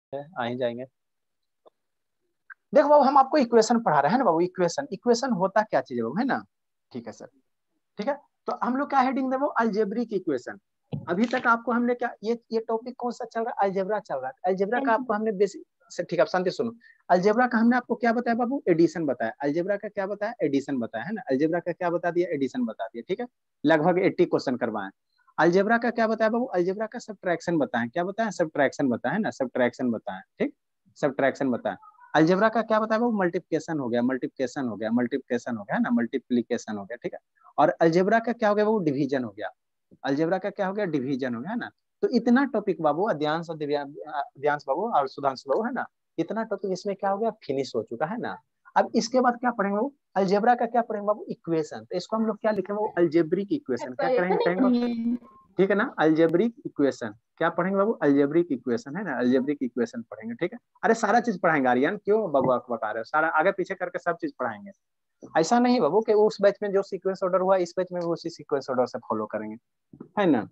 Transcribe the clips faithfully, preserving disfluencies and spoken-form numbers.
आ ही जाएंगे। देखो बाबू हम आपको इक्वेशन पढ़ा रहे हैं ना बाबू, इक्वेशन इक्वेशन होता क्या चीज है बाबू, है ना। ठीक है सर, ठीक है। तो हम लोग क्या हेडिंग देवो, अलजेब्रिक इक्वेशन। अभी तक आपको हमने क्या, ये ये टॉपिक कौन सा चल रहा है, अलजेब्रा चल रहा है। अलजेब्रा का आपको हमने बेसिक से, ठीक है शांति सुनो। अलजेब्रा का हमने आपको क्या बताया बाबू, एडिशन बताया। अलजेब्रा का क्या बताया, एडिशन बताया, है ना। अलजेब्रा का क्या बता दिया, एडिशन बता दिया, ठीक है। लगभग अस्सी क्वेश्चन करवाए। अलजेब्रा का क्या बताया बाबू, अलजेब्रा का सब्ट्रैक्शन बताएं, क्या बताया, सब्ट्रैक्शन बताया, है ना, सब्ट्रैक्शन बताएं, ठीक, सब्ट्रैक्शन बताएं। अलजेब्रा का क्या बताया बाबू, मल्टीप्लिकेशन हो गया, मल्टीप्लिकेशन हो गया, मल्टीप्लिकेशन हो गया, है ना, मल्टीप्लिकेशन हो गया, ठीक है। और अलजेब्रा का क्या हो गया बाबू, डिवीजन हो गया। अलजेब्रा का क्या हो गया, डिवीजन हो गया, है ना। तो इतना टॉपिक बाबू, अध्यांश और दिव्यांश बाबू और सुधांशु बाबू, है ना, इतना टॉपिक इसमें क्या हो गया, फिनिश हो चुका है ना। अब इसके बाद क्या पढ़ेंगे बाबू, अलजेब्रा का क्या पढ़ेंगे बाबू, इक्वेशन। तो इसको हम लोग क्या लिखेंगे बाबू, अलजेब्रिक इक्वेशन। क्या करेंगे, कहेंगे, ठीक है ना, अलजेब्रिक इक्वेशन। क्या पढ़ेंगे बाबू, अलजेब्रिक इक्वेशन, है ना, अलजेब्रिक इक्वेशन पढ़ेंगे, ठीक है। अरे सारा चीज पढ़ाएंगे आर्यन, क्यों बाबू आप बता रहे हो, सारा आगे पीछे करके सब चीज पढ़ाएंगे। ऐसा नहीं बाबू कि उस बैच में जो सीक्वेंस ऑर्डर हुआ इस बैच में भी उसी सीक्वेंस ऑर्डर से फॉलो करेंगे, है ना।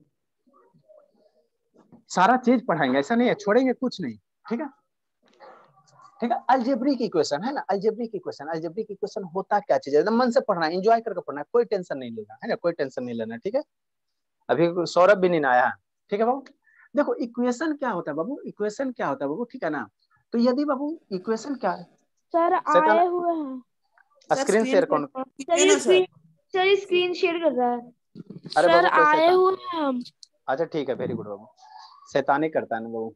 सारा चीज पढ़ाएंगे, ऐसा नहीं है, छोड़ेंगे कुछ नहीं, ठीक है, ठीक है। अलजेब्रिक इक्वेशन, है ना, अलजेब्रिक इक्वेशन। अलजेब्रिक इक्वेशन होता क्या चीज है, एकदम मन से पढ़ना है, एंजॉय करके पढ़ना है, कोई टेंशन नहीं लेना है ना, कोई टेंशन नहीं लेना, ठीक है। अभी सौरभ भी नहीं आया, ठीक है बाबू। देखो इक्वेशन क्या होता है बाबू, इक्वेशन क्या होता है बाबू, ठीक है ना। तो यदि बाबू इक्वेशन क्या है, सर आए हुए हैं, स्क्रीन शेयर कौन, sir screen sir screen share कर रहा है, अरे सर बाबू कोई आए शैतान, हुए हैं हम। अच्छा ठीक है, वेरी गुड बाबू, शैतानी करता है ना बाबू,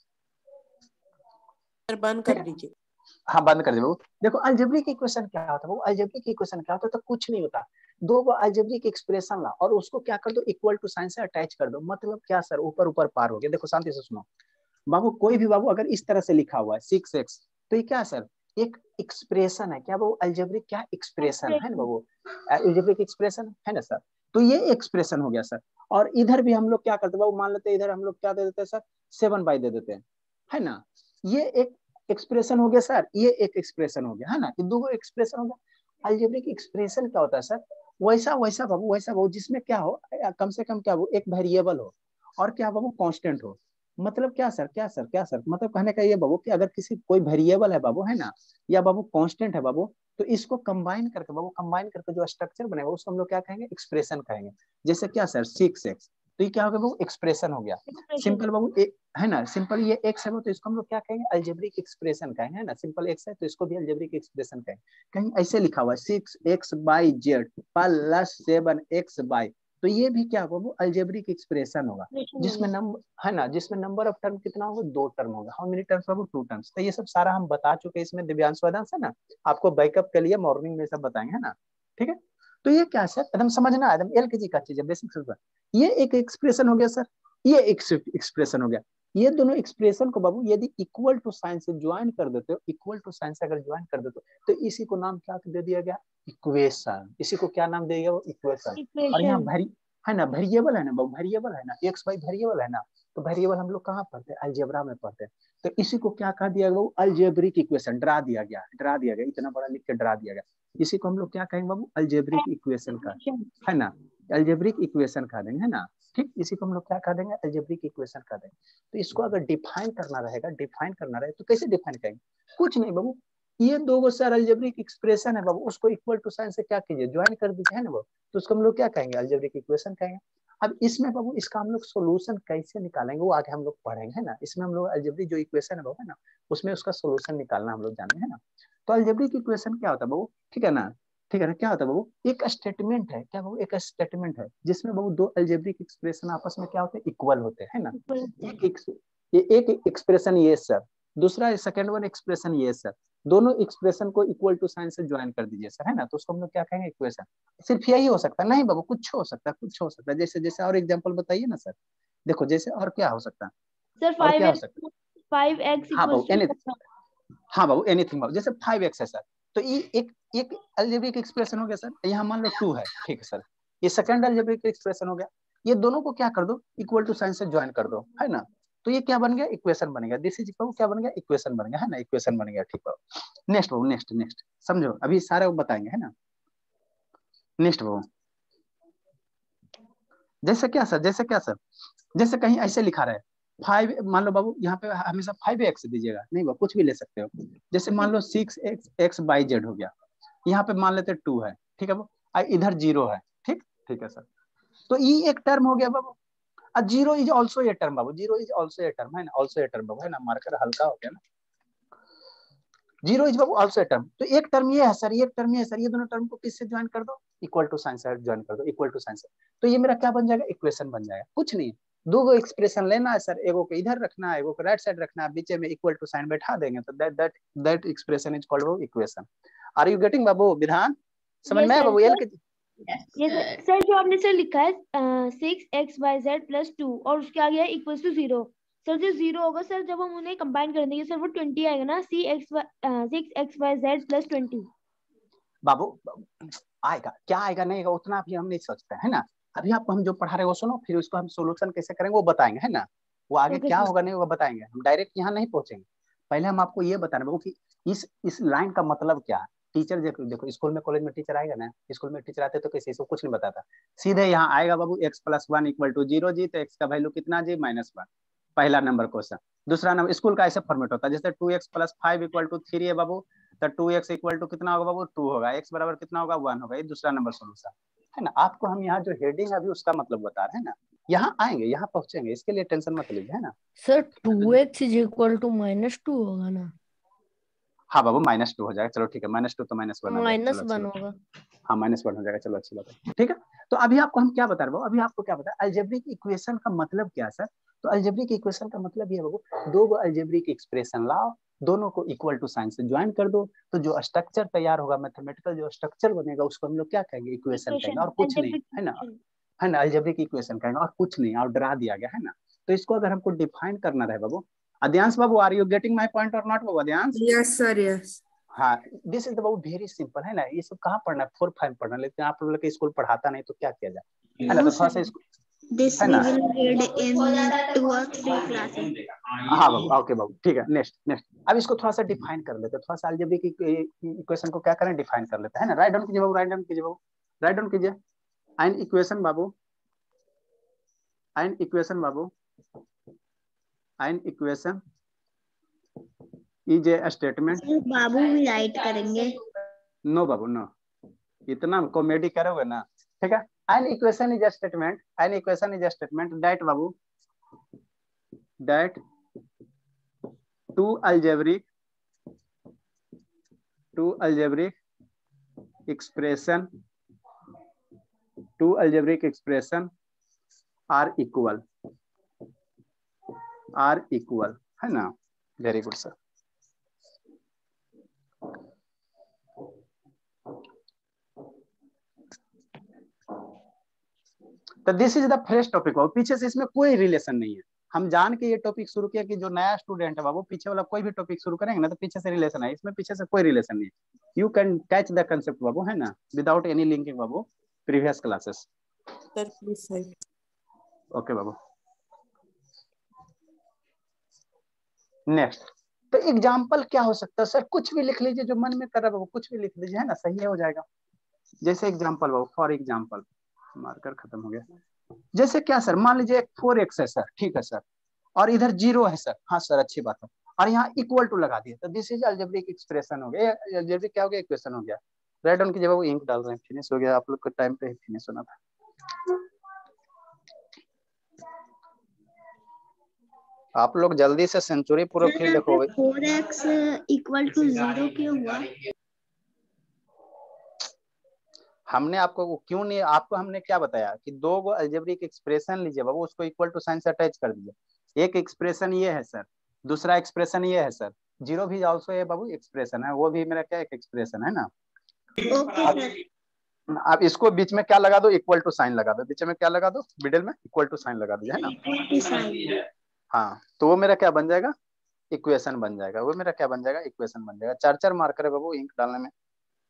बंद कर दीजिए। हाँ बंद कर दे बाबू। देखो अलजेब्रिक इक्वेशन क्या होता है बाबू, अलजेब्रिक इक्वेशन क्या होता है, तो कुछ नहीं होता, दो अलजेब्रिक एक्सप्रेशन ला और उसको क्या कर दो, इक्वल टू साइन से अटैच कर दो। मतलब क्या सर, ऊपर ऊपर पार हो गया। देखो शांति से सुनो बाबू, कोई भी बाबू अगर इस तरह से लिखा हुआ है सिक्स एक्स, तो ये क्या सर, एक एक्सप्रेशन है, क्या बाबू, अलजेब्रिक क्या एक्सप्रेशन है ना बाबू, अलजेब्रिक एक्सप्रेशन है ना सर। तो ये एक्सप्रेशन हो गया सर। और इधर भी हम लोग क्या करते हैं बाबू, मान लेते हैं इधर हम लोग क्या दे देते हैं सर, सेवन बाई दे देते हैं, है ना। ये एक एक्सप्रेशन हो गया सर, ये एक एक्सप्रेशन हो गया, है ना, ये दो एक्सप्रेशन हो गया। अलजेब्रिक एक्सप्रेशन क्या होता है सर, वैसा वैसा बाबू, वैसा बाबू जिसमें क्या हो, कम से कम क्या हो, एक वेरिएबल हो और क्या बाबू, कांस्टेंट हो। मतलब क्या सर, क्या सर, क्या सर, मतलब कहने का ये बाबू कि अगर किसी कोई वेरिएबल है बाबू, है ना, या बाबू कांस्टेंट है बाबू, तो इसको कंबाइन करके बाबू, कंबाइन करके जो स्ट्रक्चर बनेगा उसको हम लोग क्या कहेंगे, एक्सप्रेशन कहेंगे। जैसे क्या सर, सिक्स एक्स, तो ये क्या हो गया बाबू, एक्सप्रेशन हो गया। सिंपल बाबू ए, है ना, सिंपल ये एक्स है तो इसको हम लोग क्या कहेंगे, अलजेब्रिक एक्सप्रेशन कहेंगे, है ना। सिंपल एक्स है तो इसको भी अलजेब्रिक एक्सप्रेशन कहेंगे। कहीं ऐसे लिखा हुआ है six x by z plus seven x by, तो ये भी क्या होगा, अलजेब्रिक एक्सप्रेशन होगा, जिसमें नंबर, है ना, जिसमें नंबर ऑफ टर्म कितना होगा, दो टर्म होगा। हाउ मेनी टर्म्स बाबू, टू टर्म्स। तो ये सब सारा हम बता चुके हैं इसमें, दिव्यांश वेदांश, है ना, आपको बैकअप के लिए मॉर्निंग में सब बताएंगे, है ना, ठीक है। तो ये क्या सर, एकदम समझना, एकदम एल के जी का चीज है, बेसिक। ये एक एक्सप्रेशन हो गया सर, ये एक एक्सप्रेशन हो गया। ये दोनों एक्सप्रेशन को बाबू यदि इक्वल टू साइन से ज्वाइन कर देते हो, इक्वल टू साइन से अगर ज्वाइन कर देते हो, तो इसी को नाम क्या दे दिया गया, इक्वेशन। इसी को क्या नाम दिया गया, वो इक्वेशन। और यहाँ भरी, है ना, वेरिएबल है ना बाबू, वेरिएबल है ना, एक्स बाई वेरिएबल है ना, तो वेरिएबल हम लोग कहाँ पढ़ते हैं, अलजेब्रा में पढ़ते हैं। तो इसी को क्या कहा दिया गया, अलजेब्रिक इक्वेशन, ड्रा दिया गया, ड्रा दिया गया, इतना बड़ा लिख के ड्रा दिया गया। इसी को हम लोग क्या कहेंगे बाबू, अलजेब्रिक इक्वेशन का, है ना, अलजेब्रिक इक्वेशन कहा देंगे, है ना, ठीक। इसी को हम लोग क्या कह देंगे, अलजेब्रिक इक्वेशन कह देंगे। तो इसको अगर डिफाइन करना रहेगा, डिफाइन करना रहे तो कैसे डिफाइन करेंगे, कुछ नहीं बाबू, ये दो सर अलजेब्रिक एक्सप्रेशन है बाबू, उसको इक्वल टू साइन से क्या कीजिए, ज्वाइन कर दीजिए, है ना बाबू, तो उसको हम लोग क्या कहेंगे, अलजेब्रिक इक्वेशन कहेंगे। अब इसमें बाबू इसका हम लोग सोल्यूशन कैसे निकालेंगे वो आगे हम लोग पढ़ेंगे, है ना। इसमें हम लोग अलजेब्रिक जो इक्वेशन है बाबू, है ना, उसमें उसका सोल्यूशन निकालना हम लोग जानेंगे, है ना। तो अलजेब्रिक इक्वेशन क्या होता है बाबू, ठीक है ना, ठीक है ना, क्या होता है बाबू, एक स्टेटमेंट है, क्या बाबू, एक स्टेटमेंट है जिसमें बाबू दो अलजेब्रिक एक्सप्रेशन आपस में क्या होते हैं, इक्वल होते हैं, है ना। एक ये एक एक्सप्रेशन ये सर, दूसरा सेकंड वन एक्सप्रेशन ये सर, दोनों एक्सप्रेशन को इक्वल टू साइन से ज्वाइन कर दीजिए सर, है ना, तो उसको हम लोग क्या कहेंगे, इक्वेशन। सिर्फ यही हो सकता है, नहीं बाबू कुछ हो सकता है, कुछ हो सकता है, जैसे जैसे और एग्जांपल बताइए ना सर। देखो जैसे और क्या हो सकता है सर, और क्या हो सकता है, फाइव एक्स हाँ बाबू एनीथिंग, हाँ बाबू एनीथिंग बाबू, जैसे फाइव एक्स है सर, तो ये एक एक अलजेब्रिक एक्सप्रेशन हो गया सर। यहाँ मान लो टू है, ठीक है सर, ये सेकंड अलजेब्रिक एक्सप्रेशन हो गया। ये दोनों को क्या कर दो, इक्वल टू साइन से ज्वाइन कर दो, है ना, तो ये क्या बन गया, इक्वेशन बन गया। दिस इज क्या बन गया, इक्वेशन बन गया, है ना, इक्वेशन बन गया, ठीक है। नेक्स्ट बाबू, नेक्स्ट नेक्स्ट समझो, अभी सारे बताएंगे, है ना। नेक्स्ट बाबू, जैसे क्या सर, जैसे क्या सर, जैसे कहीं ऐसे लिखा रहे, फाइव मान लो बाबू, यहाँ पे हमेशा फाइव एक्स दीजिएगा, नहीं बाबू कुछ भी ले सकते हो। जैसे मान लो six x x by z हो गया, यहाँ पे मान लेते टू है, ठीक है बाबू, इधर जीरो है, ठीक ठीक है सर। तो ये एक टर्म हो गया बाबू, और zero is also a term बाबू, zero is also a term है ना, ऑल्सो ए टर्म बाबू है ना, मार्कर हल्का हो गया ना, जीरो इज बाबू ऑल्सो ए टर्म। तो एक टर्म ये है सर, एक टर्म ये है सर, ये दोनों टर्म को किससे ज्वाइन कर दो, इक्वल टू साइन से ज्वाइन कर दो, इक्वल टू साइन से। तो ये मेरा क्या बन जाएगा, इक्वेशन बन जाएगा, कुछ नहीं, दो गो एक्सप्रेशन लेना है सर, एगो को इधर रखना है, एगो को राइट साइड रखना है, बीच में इक्वल टू साइन बैठा देंगे, तो that that that expression is called equation. Are you getting बाबू विधान, समझ में आया बाबू? एल के ये सर जो आपने सर लिखा है six x y z plus two और उसके आगे है इक्वल टू जीरो, सर जो जीरो होगा सर जब हम उन्हें कंबाइन कर देंगे सर वो ट्वेंटी आएगा ना, see x six x y z plus twenty. बाबू आएगा क्या आएगा नहीं आएगा उतना अभी हम नहीं सोचते है ना, अभी आपको हम जो पढ़ा रहे हैं वो सुनो, फिर उसको हम सोल्यूशन कैसे करेंगे वो बताएंगे, है ना, वो आगे Okay, क्या sir. होगा नहीं होगा बताएंगे, हम डायरेक्ट यहाँ नहीं पहुंचेंगे। पहले हम आपको ये बता रहे हैं कि इस इस लाइन का मतलब क्या है। टीचर देखो देखो स्कूल में कॉलेज में टीचर आएगा ना, स्कूल में टीचर आते तो कैसे इसको कुछ नहीं बताता, सीधे यहाँ आएगा बाबू x plus one equal to zero जी, तो एक्स का वैल्यू कितना जी, माइनस वन, पहला नंबर क्वेश्चन। दूसरा नंबर स्कूल का ऐसे फॉर्मेट होता है, जैसे two x plus five equal to three है बाबू, तो टू एक्स इक्वल टू कितना होगा बाबू, टू होगा, एक्स बराबर कितना होगा, वन होगा, ये दूसरा नंबर सोल्यूशन है ना। आपको हम यहाँ जो हेडिंग अभी उसका मतलब बता रहे हैं ना, यहाँ आएंगे यहाँ पहुंचेंगे, इसके लिए टेंशन मत लीजिए, है ना sir two x is equal to minus two होगा ना? हाँ बाबू माइनस टू हो जाएगा, चलो ठीक है, माइनस टू तो माइनस वन माइनस वन होगा, हाँ माइनस वन हो जाएगा, चलो अच्छी बात है, ठीक है। तो अभी आपको हम क्या बता रहे हैं, अभी आपको क्या बता, अलजेब्रिक इक्वेशन का मतलब क्या है सर। तो अलजेब्रिक इक्वेशन का मतलब ये है बाबू, दो गो अलजेब्रिक एक्सप्रेशन लाओ, दोनों को इक्वल टू साइन से ज्वाइन कर दो, तो जो स्ट्रक्चर तैयार होगा, मैथमेटिकल जो स्ट्रक्चर बनेगा उसको हम लोग क्या कहेंगे, इक्वेशन कहेंगे, और कुछ नहीं, है ना, है ना, अलजेब्रिक इक्वेशन कहेंगे और कुछ नहीं, और डरा दिया गया है ना। तो इसको अगर हमको डिफाइन करना रहे बाबू, अध्यांश बाबू, are you getting my point or not बाबू अध्यांश? Yes sir yes. हाँ, दिस इज बाबू वेरी सिंपल है ना, ये सब कहाँ पढ़ना है, फोर फाइव पढ़ना, लेकिन आप लोग के स्कूल पढ़ाता नहीं तो क्या किया जाए, है ना, तो थोड़ा सा इसको दिस है वी ना, will read in two or three classes. हाँ बाबू ओके बाबू ठीक है, नेक्स्ट नेक्स्ट अब इसको थोड़ा सा डिफाइन कर लेते हैं, थोड़ा सा अलजेब्रिक इक्वेशन को क्या करें, डिफाइन कर लेते हैं, है ना। राइट डाउन कीजिए बाबू, राइट डाउन कीजिए बाबू, राइट डाउन कीजिए एन इक्वेशन बाबू, एन इक्वेशन बाबू, an equation is a statement. बाबू भी राइट करेंगे? नो बाबू नो, इतना कॉमेडी करोगे ना, ठीक है। An equation is a statement, an equation is a statement that बाबू, that two algebraic two algebraic expression two algebraic expression are equal, are equal, है ना, वेरी गुड सर। तो this is the fresh topic बाबू, पीछे से इसमें कोई relation नहीं है, हम जान के ये टॉपिक शुरू किया कि जो नया स्टूडेंट है बाबू, पीछे वाला कोई भी टॉपिक शुरू करेंगे ना तो पीछे से रिलेशन है, इसमें पीछे से कोई रिलेशन नहीं है, you can catch the concept बाबू, है ना, विदाउट एनी लिंकिंग बाबू previous classes. Sir please sir. Okay बाबू नेक्स्ट, तो एग्जाम्पल क्या हो सकता है सर, कुछ भी लिख लीजिए जो मन में कर रहा है बाबू, कुछ भी लिख लीजिए, है ना, सही हो जाएगा। जैसे एग्जाम्पल बाबू, फॉर एग्जाम्पल, मार्कर खत्म हो गया, जैसे क्या सर, मान लीजिए फोर एक्स है सर, ठीक है सर, और इधर जीरो है सर, हाँ सर अच्छी बात है, और यहाँ इक्वल टू लगा दिया, तो दिस इज अलजेब्रिक एक्सप्रेशन हो गया, अलजेब्रिक क्या हो गया, इक्वेशन हो गया। राइट डाउन कीजिए बाबू, इंक डाल रहे हैं, फिनिश हो गया, आप लोग के टाइम पे ही फिनिश होना था। आप लोग जल्दी से सेंचुरी पूरा फिर देखो। Four x equal to zero क्यों हुआ? हमने आपको क्यों नहीं, आपको हमने क्या बताया कि दो गो अलजेब्रिक एक्सप्रेशन लीजिए बाबू, उसको इक्वल टू साइन से अटैच कर दीजिए। एक एक्सप्रेशन ये है सर, दूसरा एक्सप्रेशन ये है सर, जीरो भी ऑल्सो ये बाबू एक्सप्रेशन है, वो भी मेरा क्या एक एक्सप्रेशन है ना। Okay sir. अब इसको बीच में क्या लगा दो, इक्वल टू साइन लगा दो, बीच में क्या लगा दो, मिडिल में इक्वल टू साइन लगा दीजिए, है ना। हाँ, तो वो मेरा क्या बन जाएगा, इक्वेशन बन जाएगा, वो मेरा क्या बन जाएगा, इक्वेशन बन जाएगा। चार चार मार्कर है बाबू इंक डालने में,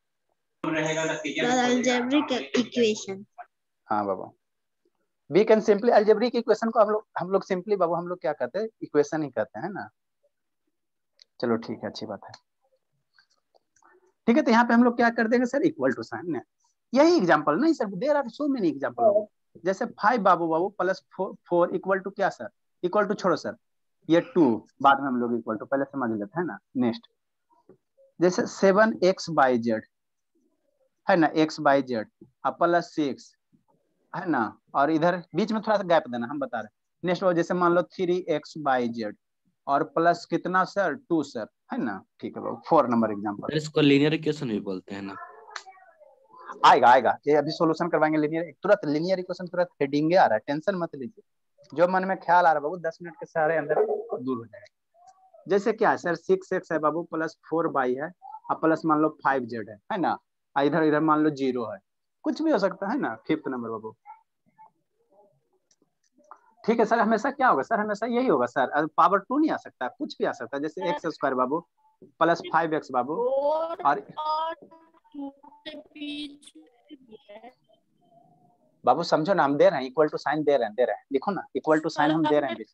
अलजेब्रिक इक्वेशन। हाँ बाबा, we can simply algebraic equation को हम लोग हम लोग सिंपली बाबू हम लोग क्या कहते हैं, इक्वेशन ही कहते हैं ना। चलो ठीक है, अच्छी बात है, ठीक है। तो यहाँ पे हम लोग क्या कर देंगे सर, इक्वल टू साइन, यही एग्जांपल नहीं sir, there are so many example. जैसे फाइव बाबू बाबू प्लस फोर इक्वल टू क्या सर, इक्वल टू छोड़ो सर, ये टू बाद में हम लोग इक्वल टू पहले समझ लेते हैं ना। नेक्स्ट जैसे सेवन एक्स बाई जेड है ना, एक्स बाई जेड अब प्लस सिक्स है ना, और इधर बीच में थोड़ा सा गैप देना, हम बता रहे हैं। नेक्स्ट जैसे मान लो थ्री एक्स बाई जेड और प्लस कितना सर, टू सर, है ना। ठीक है बाबू, फोर नंबर एग्जाम्पल। इसको लीनियर इक्वेशन भी बोलते हैं ना। आएगा आएगा, ये अभी सॉल्यूशन करवाएंगे लिनियर, तुरंत लिनियर इक्वेशन तुरंत हेडिंग आ रहा है, टेंशन मत लीजिए। जो मन में ख्याल आ रहा है बाबू दस मिनट के सारे अंदर दूर हो जाएगा। जैसे क्या है सर, सिक्स एक्स है बाबू प्लस फोर बाई है अब प्लस मान लो फाइव जेड है है ना, इधर इधर मान लो जीरो है, कुछ भी हो सकता है ना। फिफ्थ नंबर बाबू, ठीक है सर। हमेशा क्या होगा सर, हमेशा यही होगा सर, पावर टू नहीं आ सकता, कुछ भी आ सकता है। जैसे एक्स स्क्वायर बाबू प्लस फाइव एक्स बाबू, और बाबू समझो ना, हम दे रहे हैं इक्वल टू साइन दे रहे हैं, दे रहे हैं लिखो ना, इक्वल टू साइन हम दे रहे हैं।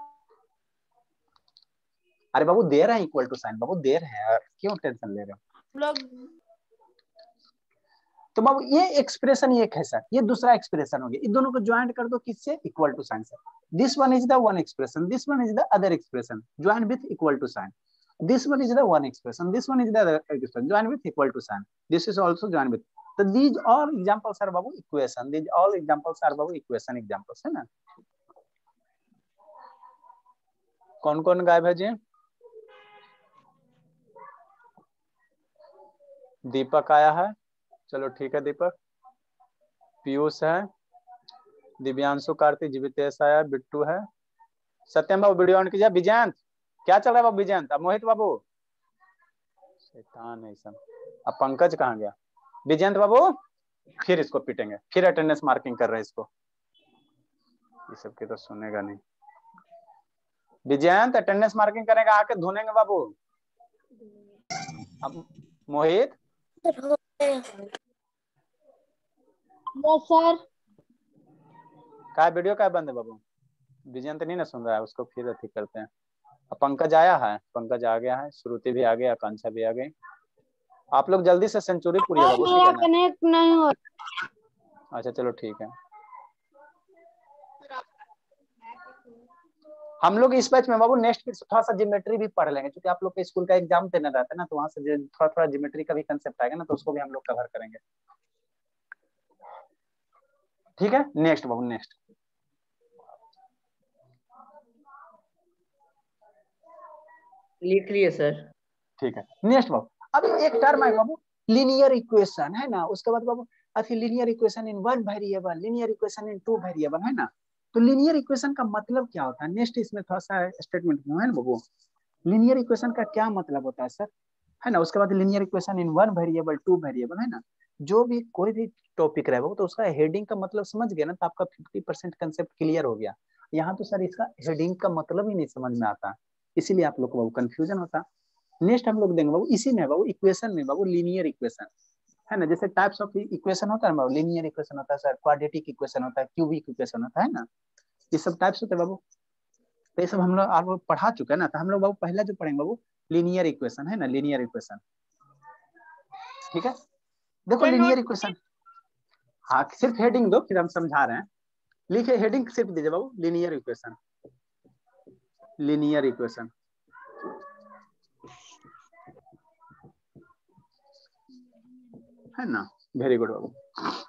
अरे बाबू दे रहे हैं इक्वल टू साइन, बाबू दे रहे हैं, क्यों टेंशन ले रहे हो। तो बाबू ये एक्सप्रेशन एक है सर, ये दूसरा एक्सप्रेशन हो गया, इन दोनों को ज्वाइन कर दो किससे, इक्वल टू साइन से। This one is the one expression, this one is the other expression, join with equal to sign. This one is the one expression, this one is the other expression, join with equal to sign. This is also join with. So these all examples are babu equation. These all examples are babu equation examples, है ना। कौन कौन गायब है जी? दीपक आया है, चलो ठीक है दीपक। पीयूष है, दिव्यांशु, कार्तिक, जीवितेश आया, बिट्टू है, सत्यम बाबू वीडियो ऑन कीजिए। विजयंत क्या चल रहा है बाबू? विजयंत, अब मोहित बाबू शैतान है सब। अब पंकज कहाँ गया? विजयंत बाबू फिर इसको पीटेंगे, फिर अटेंडेंस मार्किंग कर रहे हैं इसको, ये सब के तो सुनेगा नहीं। विजयंत अटेंडेंस मार्किंग करेगा, आके धुनेंगे बाबू। अब मोहित सर क्या वीडियो क्या बंद है बाबू? विजयंत नहीं ना सुन रहा है, उसको फिर अथी करते हैं। अब पंकज आया है, पंकज आ गया है, श्रुति भी आ गया, आकांक्षा भी आ गई। आप लोग जल्दी से सेंचुरी पूरी बाबू, ठीक है ना? कनेक्ट नहीं हो। अच्छा चलो ठीक है। हम लोग इस बैच में बाबू नेक्स्ट थोड़ा सा ज्योमेट्री भी पढ़ लेंगे, क्योंकि आप लोग के स्कूल का एग्जाम देना रहता है ना, तो वहां से थोड़ा थोड़ा ज्योमेट्री का भी कंसेप्ट आएगा ना, तो उसको भी हम लोग कवर करेंगे। ठीक है, नेक्स्ट बाबू नेक्स्ट। लिख लिए सर। ठीक है, नेक्स्ट बाबू। अब एक टर्म है बाबू लीनियर इक्वेशन, है ना। उसके बाद बाबू अथी linear equation in one variable, linear equation in two variable, है ना। तो लीनियर इक्वेशन का मतलब क्या होता है, नेक्स्ट इसमें थोड़ा सा स्टेटमेंट है ना बाबू। लीनियर इक्वेशन का क्या मतलब होता है सर, है ना। उसके बाद linear equation in one variable, two variable, है ना। जो भी कोई भी टॉपिक रहे तो उसका हेडिंग का मतलब समझ गया ना, तो आपका फिफ्टी परसेंट कंसेप्ट क्लियर हो गया। यहाँ तो सर इसका हेडिंग का मतलब ही नहीं समझ में आता, इसीलिए आप लोग को बाबू कंफ्यूजन होता। नेक्स्ट हम लोग देंगे बाबू इसी में बाबू इक्वेशन में बाबू लीनियर इक्वेशन, है ना। जैसे टाइप्स ऑफ इक्वेशन होता है बाबू, लीनियर इक्वेशन होता है सर, क्वाड्रेटिक इक्वेशन होता है, क्यूबिक इक्वेशन होता है ना, ये सब टाइप्स होते हैं बाबू। तो ये सब हम लोग आप लोग पढ़ा चुके हैं ना, तो हम लोग बाबू पहला जो पढ़ेंगे बाबू लीनियर इक्वेशन, है ना, लीनियर इक्वेशन। ठीक है, देखो लीनियर इक्वेशन, हाँ सिर्फ हेडिंग दो, फिर हम समझा रहे हैं। लिखे हेडिंग सिर्फ दीजिए बाबू, लीनियर इक्वेशन, लीनियर इक्वेशन। है ना, वेरी गुड बाबू।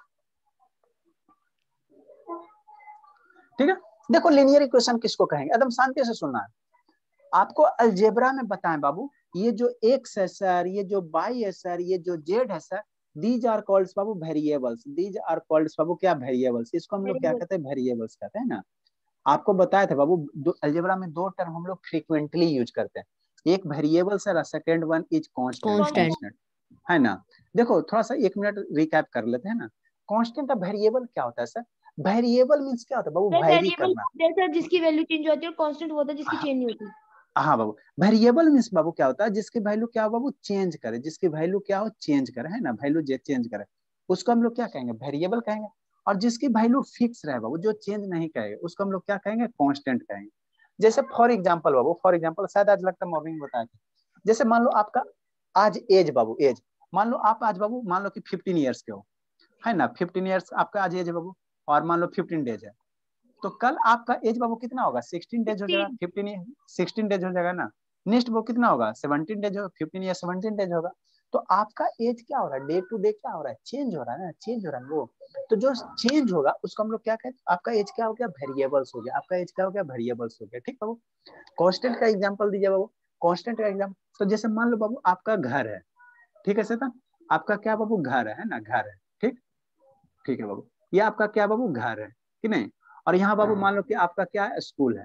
ठीक है, देखो लीनियर इक्वेशन किसको कहेंगे, एकदम शांति से सुनना है आपको। अलजेब्रा में बताएं बाबू, ये जो एक्स है सर, ये जो वाई है सर, ये जो जेड है सर, दीज आर कॉल्ड बाबू वेरिएबल्स, दीज आर कॉल्ड बाबू क्या, वेरिएबल्स। इसको हम लोग क्या कहते हैं, वेरिएबल्स कहते हैं ना। आपको बताया था बाबू अलजेब्रा में दो टर्म हम लोग फ्रीक्वेंटली यूज करते हैं, एक variable sir, second one is constant, है ना। देखो थोड़ा सा एक मिनट रिकैप कर लेते हैं ना। कांस्टेंट का वेरिएबल क्या होता है सर, वेरिएबल मींस क्या होता है बाबू, वेरी करना, सर जिसकी वैल्यू चेंज होती है, और कांस्टेंट होता है जिसकी चेंज नहीं होती। हाँ बाबू, वेरिएबल मींस बाबू क्या होता है, जिसकी वैल्यू क्या हो बाबू, चेंज करे, जिसकी वैल्यू क्या हो, चेंज करे, है ना, वैल्यू चेंज करे, उसको हम लोग क्या कहेंगे, वेरिएबल कहेंगे। और जिसकी वैल्यू फिक्स रहे बाबू, जो चेंज नहीं करेगा, उसको हम लोग क्या कहेंगे, कांस्टेंट कहेंगे। जैसे फॉर एग्जांपल बाबू, फॉर एग्जांपल शायद आज लगता है मॉर्निंग बताया था, जैसे मान लो आपका आज एज बाबू, एज मान लो आप आज बाबू मान लो कि फिफ्टीन ईयर्स के हो, है ना, फिफ्टीन ईयर्स आपका आज एज है बाबू, और मान लो फिफ्टीन डेज है, तो कल आपका एज बाबू कितना होगा? सिक्सटीन डेज हो जाएगा, फिफ्टीन सिक्सटीन डेज हो जाएगा ना। नेक्स्ट वो कितना होगा? सेवनटीन डेज होगा, फिफ्टीन या सेवनटीन डेज होगा। तो आपका एज क्या हो रहा है? डे टू डे क्या हो रहा है? चेंज हो रहा है ना, चेंज हो रहा है वो। तो जो चेंज होगा उसको हम लोग क्या कहते हैं? आपका एज क्या हो गया? वेरिएबल्स हो गया। आपका एज क्या हो गया? वेरिएबल्स हो गया। ठीक बाबू। कांस्टेंट का एग्जांपल दीजिए बाबू, कांस्टेंट का एग्जांपल। तो जैसे मान लो बाबू आपका घर है, ठीक है सर, आपका क्या बाबू? घर है ना, घर है। ठीक ठीक है बाबू, ये आपका क्या बाबू? घर है कि नहीं। और यहाँ बाबू मान लो कि आपका क्या है? स्कूल है।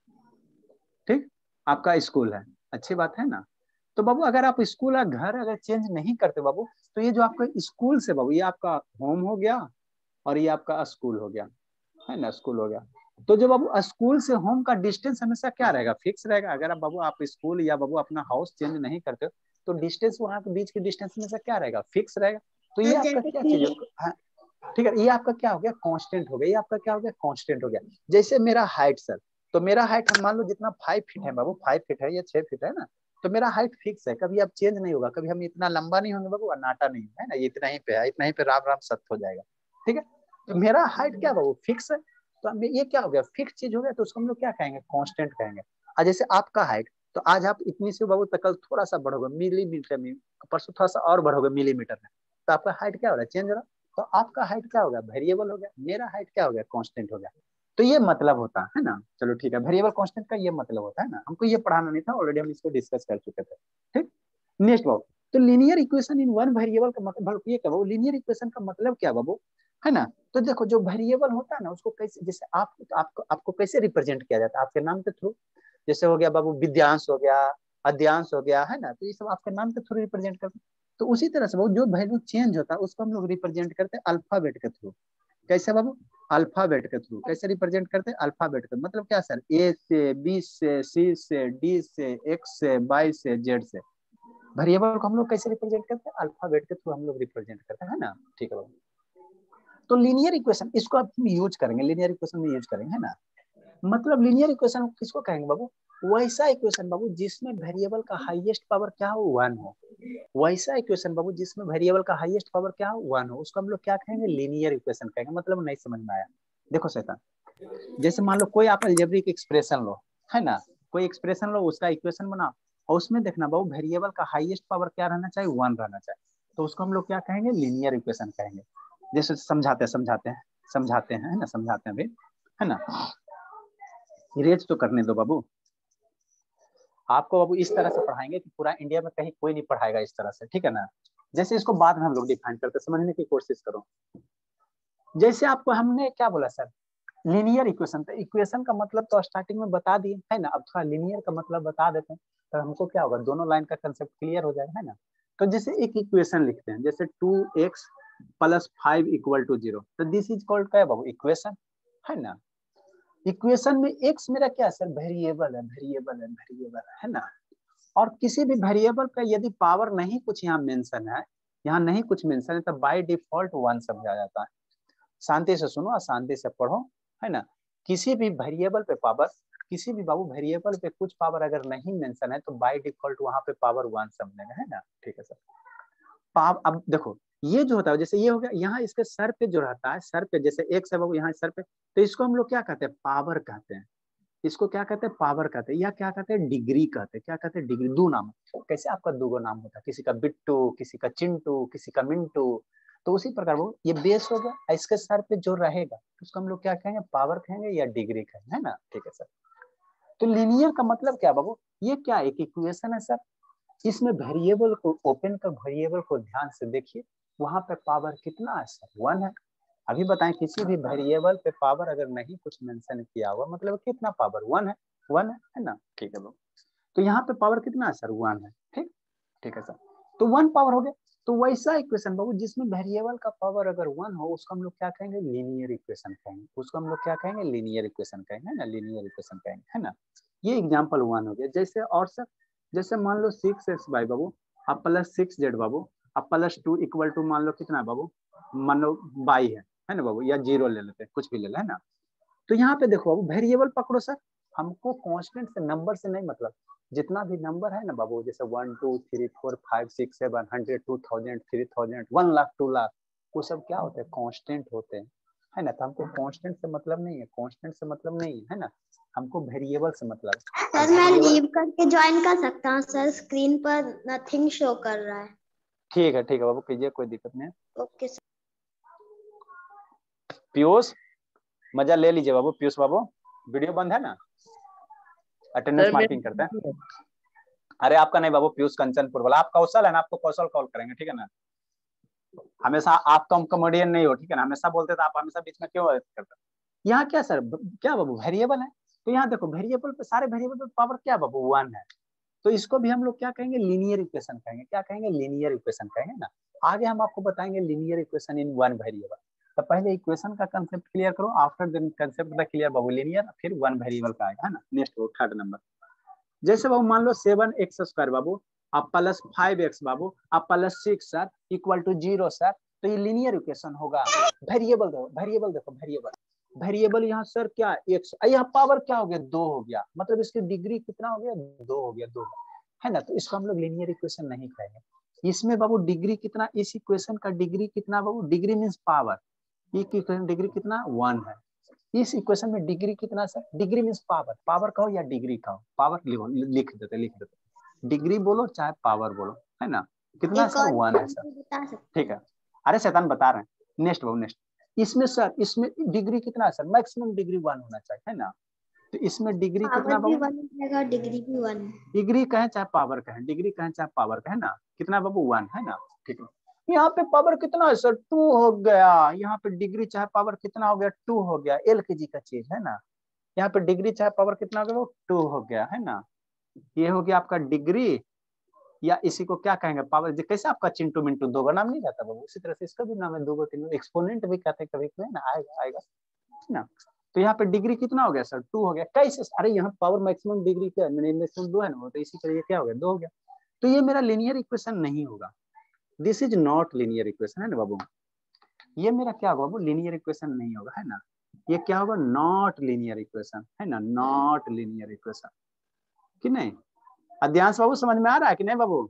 ठीक, आपका स्कूल है, अच्छी बात है ना। तो बाबू अगर आप स्कूल या घर अगर चेंज नहीं करते बाबू, तो ये जो आपका स्कूल से बाबू, ये आपका होम हो गया और ये आपका स्कूल हो गया, है ना, स्कूल हो गया। तो जो बाबू स्कूल से होम का डिस्टेंस हमेशा क्या रहेगा? फिक्स रहेगा। अगर आप बाबू आप स्कूल या बाबू अपना हाउस चेंज नहीं करते हो, तो डिस्टेंस वहां के बीच के डिस्टेंस में से क्या रहेगा? फिक्स रहेगा। तो ये आपका क्या चीज है? ठीक है, ये आपका क्या हो गया? कांस्टेंट हो गया। ये आपका क्या हो गया? कांस्टेंट हो गया। जैसे मेरा हाइट सर, तो मेरा हाइट हम मान लो जितना फाइव फीट है बाबू, फाइव फीट है या छह फीट है ना, तो मेरा हाइट फिक्स है, कभी अब चेंज नहीं होगा। कभी हम इतना लंबा नहीं होंगे बाबू और नाटा नहीं है ना, इतना ही पे है, इतना ही पे राम राम सत्य हो जाएगा। ठीक है, तो मेरा हाइट क्या बाबू? फिक्स है। तो ये क्या हो गया? फिक्स चीज हो गया, तो उसको हम लोग क्या कहेंगे? कांस्टेंट कहेंगे। और जैसे आपका हाइट, तो आज आप इतनी से बाबू, तो कल थोड़ा सा बढ़ोगे मिलीमीटर में, परसों थोड़ा सा और बढ़ोगे मिलीमीटर में, तो आपका हाइट क्या हो रहा है? चेंज हो रहा है। तो आपका हाइट क्या हो गया? वेरिएबल हो गया। मेरा हाइट क्या हो गया? कांस्टेंट हो गया। तो ये मतलब होता है ना। चलो ठीक है, वेरिएबल कांस्टेंट का ये मतलब होता है ना। हमको ये पढ़ाना नहीं था, ऑलरेडी हम इसको डिस्कस कर चुके थे। ठीक, नेक्स्ट बाबू, तो linear equation in one variable का मतलब ये क्या बाबू? लीनियर इक्वेशन का मतलब क्या बाबू, है ना। तो देखो जो वेरिएबल होता है ना, उसको कैसे, जैसे आप आपको आपको कैसे रिप्रेजेंट किया जाता है? आपके नाम के थ्रू। जैसे हो गया बाबू विद्यांश हो गया, अद्यांश हो गया, है ना, तो ये सब आपके नाम के थ्रू रिप्रेजेंट करते हैं। तो उसी तरह से बाबू जो वैल्यू चेंज होता है उसको हम लोग रिप्रेजेंट करते हैं अल्फाबेट के थ्रू। कैसे बाबू? अल्फाबेट के थ्रू। कैसे रिप्रेजेंट करते हैं? अल्फाबेट के, मतलब क्या सर? ए से, बी से, सी से, डी से, एक्स से, वाई से, जेड से। वेरिएबल को हम लोग कैसे रिप्रेजेंट करते हैं? अल्फाबेट के थ्रू हम लोग रिप्रेजेंट करते हैं, है ना। ठीक है बाबू। तो लीनियर इक्वेशन इसको आप यूज करेंगे, लीनियर इक्वेशन में यूज करेंगे, है ना। मतलब लीनियर इक्वेशन किसको कहेंगे बाबू? वैसा इक्वेशन बाबू जिसमें वेरिएबल का हाईएस्ट पावर क्या हो? वन हो। वैसा इक्वेशन बाबू जिसमें वेरिएबल का हाईएस्ट पावर क्या हो? वन हो, उसको हम लोग क्या कहेंगे? लीनियर इक्वेशन कहेंगे। मतलब नहीं समझ में आया? देखो शैतान, जैसे मान लो कोई आप अलजेब्रिक एक्सप्रेशन लो, है ना, कोई एक्सप्रेशन लो, उसका इक्वेशन बनाओ, और उसमें देखना बाबू वेरिएबल का हाईएस्ट पावर क्या रहना चाहिए? वन रहना चाहिए। तो उसको हम लोग क्या कहेंगे? लीनियर इक्वेशन कहेंगे। जैसे समझाते हैं समझाते हैं समझाते हैं, है ना, समझाते हैं भाई, है ना। रेज तो करने दो बाबू, आपको बाबू इस तरह से पढ़ाएंगे कि पूरा इंडिया में कहीं कोई नहीं पढ़ाएगा इस तरह से, ठीक है ना। जैसे इसको बाद में हम लोग डिफाइन करते, समझने की कोशिश करो। जैसे आपको हमने क्या बोला सर? Linear equation. तो इक्वेशन का मतलब तो स्टार्टिंग में बता दिए, है ना। अब थोड़ा लीनियर का मतलब बता देते हैं, तो हमको क्या होगा? दोनों लाइन का कंसेप्ट क्लियर हो जाएगा, है ना। तो जैसे एक इक्वेशन लिखते हैं, जैसे two x plus five equal to zero, तो दिस इज कॉल्ड क्या है बाबू? इक्वेशन, है ना। इक्वेशन में एक्स मेरा क्या है सर? वेरिएबल है, वेरिएबल है, वेरिएबल है ना। और किसी भी वेरिएबल का यदि पावर नहीं कुछ यहाँ मेंशन है, यहाँ नहीं कुछ मेंशन है, तो बाय डिफॉल्ट वन समझा जाता है। शांति से सुनो और शांति से पढ़ो, है ना। किसी भी वेरिएबल पे पावर, किसी भी बाबू वेरिएबल पे कुछ पावर अगर नहीं मेंशन है, तो बाय डिफॉल्ट वहां पे पावर वन समझेगा, है ना। ठीक है सर। पाव अब देखो ये जो होता है, जैसे ये हो गया, यहाँ इसके सर पे जो रहता है, सर पे जैसे एक है बाबू यहाँ सर पे, तो इसको हम लोग क्या कहते हैं? पावर कहते हैं। इसको क्या कहते हैं? पावर कहते हैं, या क्या कहते हैं? डिग्री कहते हैं। क्या कहते हैं? डिग्री। दो नाम, कैसे आपका दो नाम होता है, किसी का बिट्टू, किसी का चिंटू, किसी का मिंटू। तो उसी प्रकार वो ये बेस हो गया, इसके सर पे जो रहेगा उसको हम लोग क्या कहेंगे? पावर कहेंगे या डिग्री कहेंगे, है ना। ठीक है सर। तो लीनियर का मतलब क्या बाबू? ये क्या एक इक्वेशन है सर, इसमें वेरिएबल को ओपन कर, वेरिएबल को ध्यान से देखिए, वहां पे पावर कितना है सर? वन है। अभी बताएं, किसी भी वेरिएबल पे पावर अगर नहीं कुछ मेंशन किया हुआ, मतलब कितना पावर? वन है, वन है, है ना। ठीक है बाबू। तो यहाँ पे पावर कितना है सर? वन है। ठीक ठीक है सर। तो वन पावर हो गया। तो वैसा इक्वेशन बाबू जिसमें वेरिएबल का पावर अगर वन हो, उसको हम लोग क्या कहेंगे? लीनियर इक्वेशन कहेंगे। उसको हम लोग क्या कहेंगे? लीनियर इक्वेशन कहेंगे, है ना। लीनियर इक्वेशन कहेंगे, है ना। ये एग्जाम्पल वन हो गया। जैसे और सर, जैसे मान लो सिक्स एक्स बाई बाबू अब प्लस सिक्स जेड बाबू अब प्लस टू इक्वल टू मान लो कितना है बाबू? मान लो बाई है, है ना बाबू, या जीरो ले लेते हैं, कुछ भी ले ले, है ना। तो यहाँ पे देखो बाबू वेरिएबल पकड़ो सर, हमको कांस्टेंट से, नंबर से नहीं मतलब, जितना भी नंबर है ना बाबू, जैसे one two three four five six seven hundred two thousand three thousand one lakh two lakh, वो सब क्या होते हैं? कांस्टेंट होते हैं, है ना। तो हमको कांस्टेंट से मतलब नहीं है, कांस्टेंट से मतलब नहीं है, है ना, हमको वेरिएबल से मतलब है। सर मैं लीव करके ज्वाइन कर सकता हूँ सर, स्क्रीन पर नथिंग शो कर रहा है। ठीक है ठीक है बाबू, कीजिए, कोई दिक्कत नहीं है। Okay sir. पीयूष मजा ले लीजिए बाबू। पीयूष बाबू वीडियो बंद है ना, अटेंडेंस सर मार्किंग करते हैं। मेरा अरे आपका नहीं बाबू, पीयूष कंचनपुर वाला। आप कौशल है ना, आपको कौशल कॉल करेंगे, ठीक है ना। हमेशा आप कम कॉमेडियन नहीं हो, ठीक है ना, हमेशा बोलते थे, आप हमेशा बीच में क्यों करते। यहाँ क्या सर, क्या बाबू वेरिएबल है, तो यहाँ देखो वेरिएबल पे, सारे वेरिएबल पे पावर क्या बाबू वन है, तो इसको भी हम लोग क्या कहेंगे, लीनियर इक्वेशन कहेंगे। क्या कहेंगे, लीनियर इक्वेशन कहेंगे ना। आगे हम आपको बताएंगे linear equation in one variable. तो पहले इक्वेशन का कंसेप्ट क्लियर करो, after then concept the clear बाबू लिनियर, फिर वन वेरिएबल का आएगा, है ना। नेक्स्ट थर्ड नंबर, जैसे बाबू मान लो सेवन एक्स स्क्वायर बाबू, अब प्लस फाइव एक्स बाबू, अब plus six sir equal to zero sir, तो ये लीनियर इक्वेशन होगा। वेरिएबल देखो, वेरिएबल देखो, वेरिएबल वेरिएबल यहाँ सर क्या एक्स, यहाँ पावर क्या हो गया, दो हो गया, मतलब इसकी डिग्री कितना हो गया, दो हो गया, दो है ना। तो इसको हम लोग लीनियर इक्वेशन नहीं कहेंगे। इसमें बाबू डिग्री कितना, इस इक्वेशन का डिग्री कितना बाबू, डिग्री मीन्स पावर, ये इक्वेशन डिग्री कितना वन है। इस इक्वेशन में डिग्री कितना sir, degree means power, power कहो या डिग्री कहो, पावर लिख देते लिख देते डिग्री बोलो चाहे पावर बोलो, है ना। कितना सर, वन है सर, ठीक है। अरे शैतान बता रहे हैं। नेक्स्ट बाबू नेक्स्ट, इसमें सर, इसमें डिग्री कितना है सर, मैक्सिमम डिग्री वन होना चाहिए, है ना। तो इसमें डिग्री कितना बाबू, डिग्री भी वन, डिग्री कहें चाहे पावर कहें, डिग्री कहें चाहे पावर कहें ना, कितना बाबू वन, है ना, ठीक है। यहाँ पे पावर कितना है सर, टू हो गया। यहाँ पे डिग्री चाहे पावर कितना हो गया, टू हो गया, एल के जी का चीज है ना। यहाँ पे डिग्री चाहे पावर कितना हो गया, वो टू हो गया, है ना। ये हो गया आपका डिग्री, या इसी को क्या कहेंगे, पावर। कैसे आपका चिंटू मिंटू दो का नाम नहीं रहता बाबू, उसी तरह से इसका भी नाम है दो, तीन, एक्सपोनेंट भी कहते हैं कभी कभी ना, आएगा आएगा, है ना। तो यहाँ पे डिग्री कितना हो गया सर, टू हो गया। कैसे, अरे यहाँ पावर मैक्सिमम डिग्री क्या है, मैक्सिमम दो है ना, तो इसी तरह क्या हो गया, दो हो गया। तो ये मेरा लीनियर इक्वेशन नहीं होगा, this is not linear equation, है ना बाबू। ये मेरा क्या होगा बाबू, लीनियर इक्वेशन नहीं होगा, है ना। ये क्या होगा, नॉट लीनियर इक्वेशन, है ना, नॉट लीनियर इक्वेशन, कि नहीं। अध्यांश बाबू समझ में आ रहा है कि नहीं बाबू।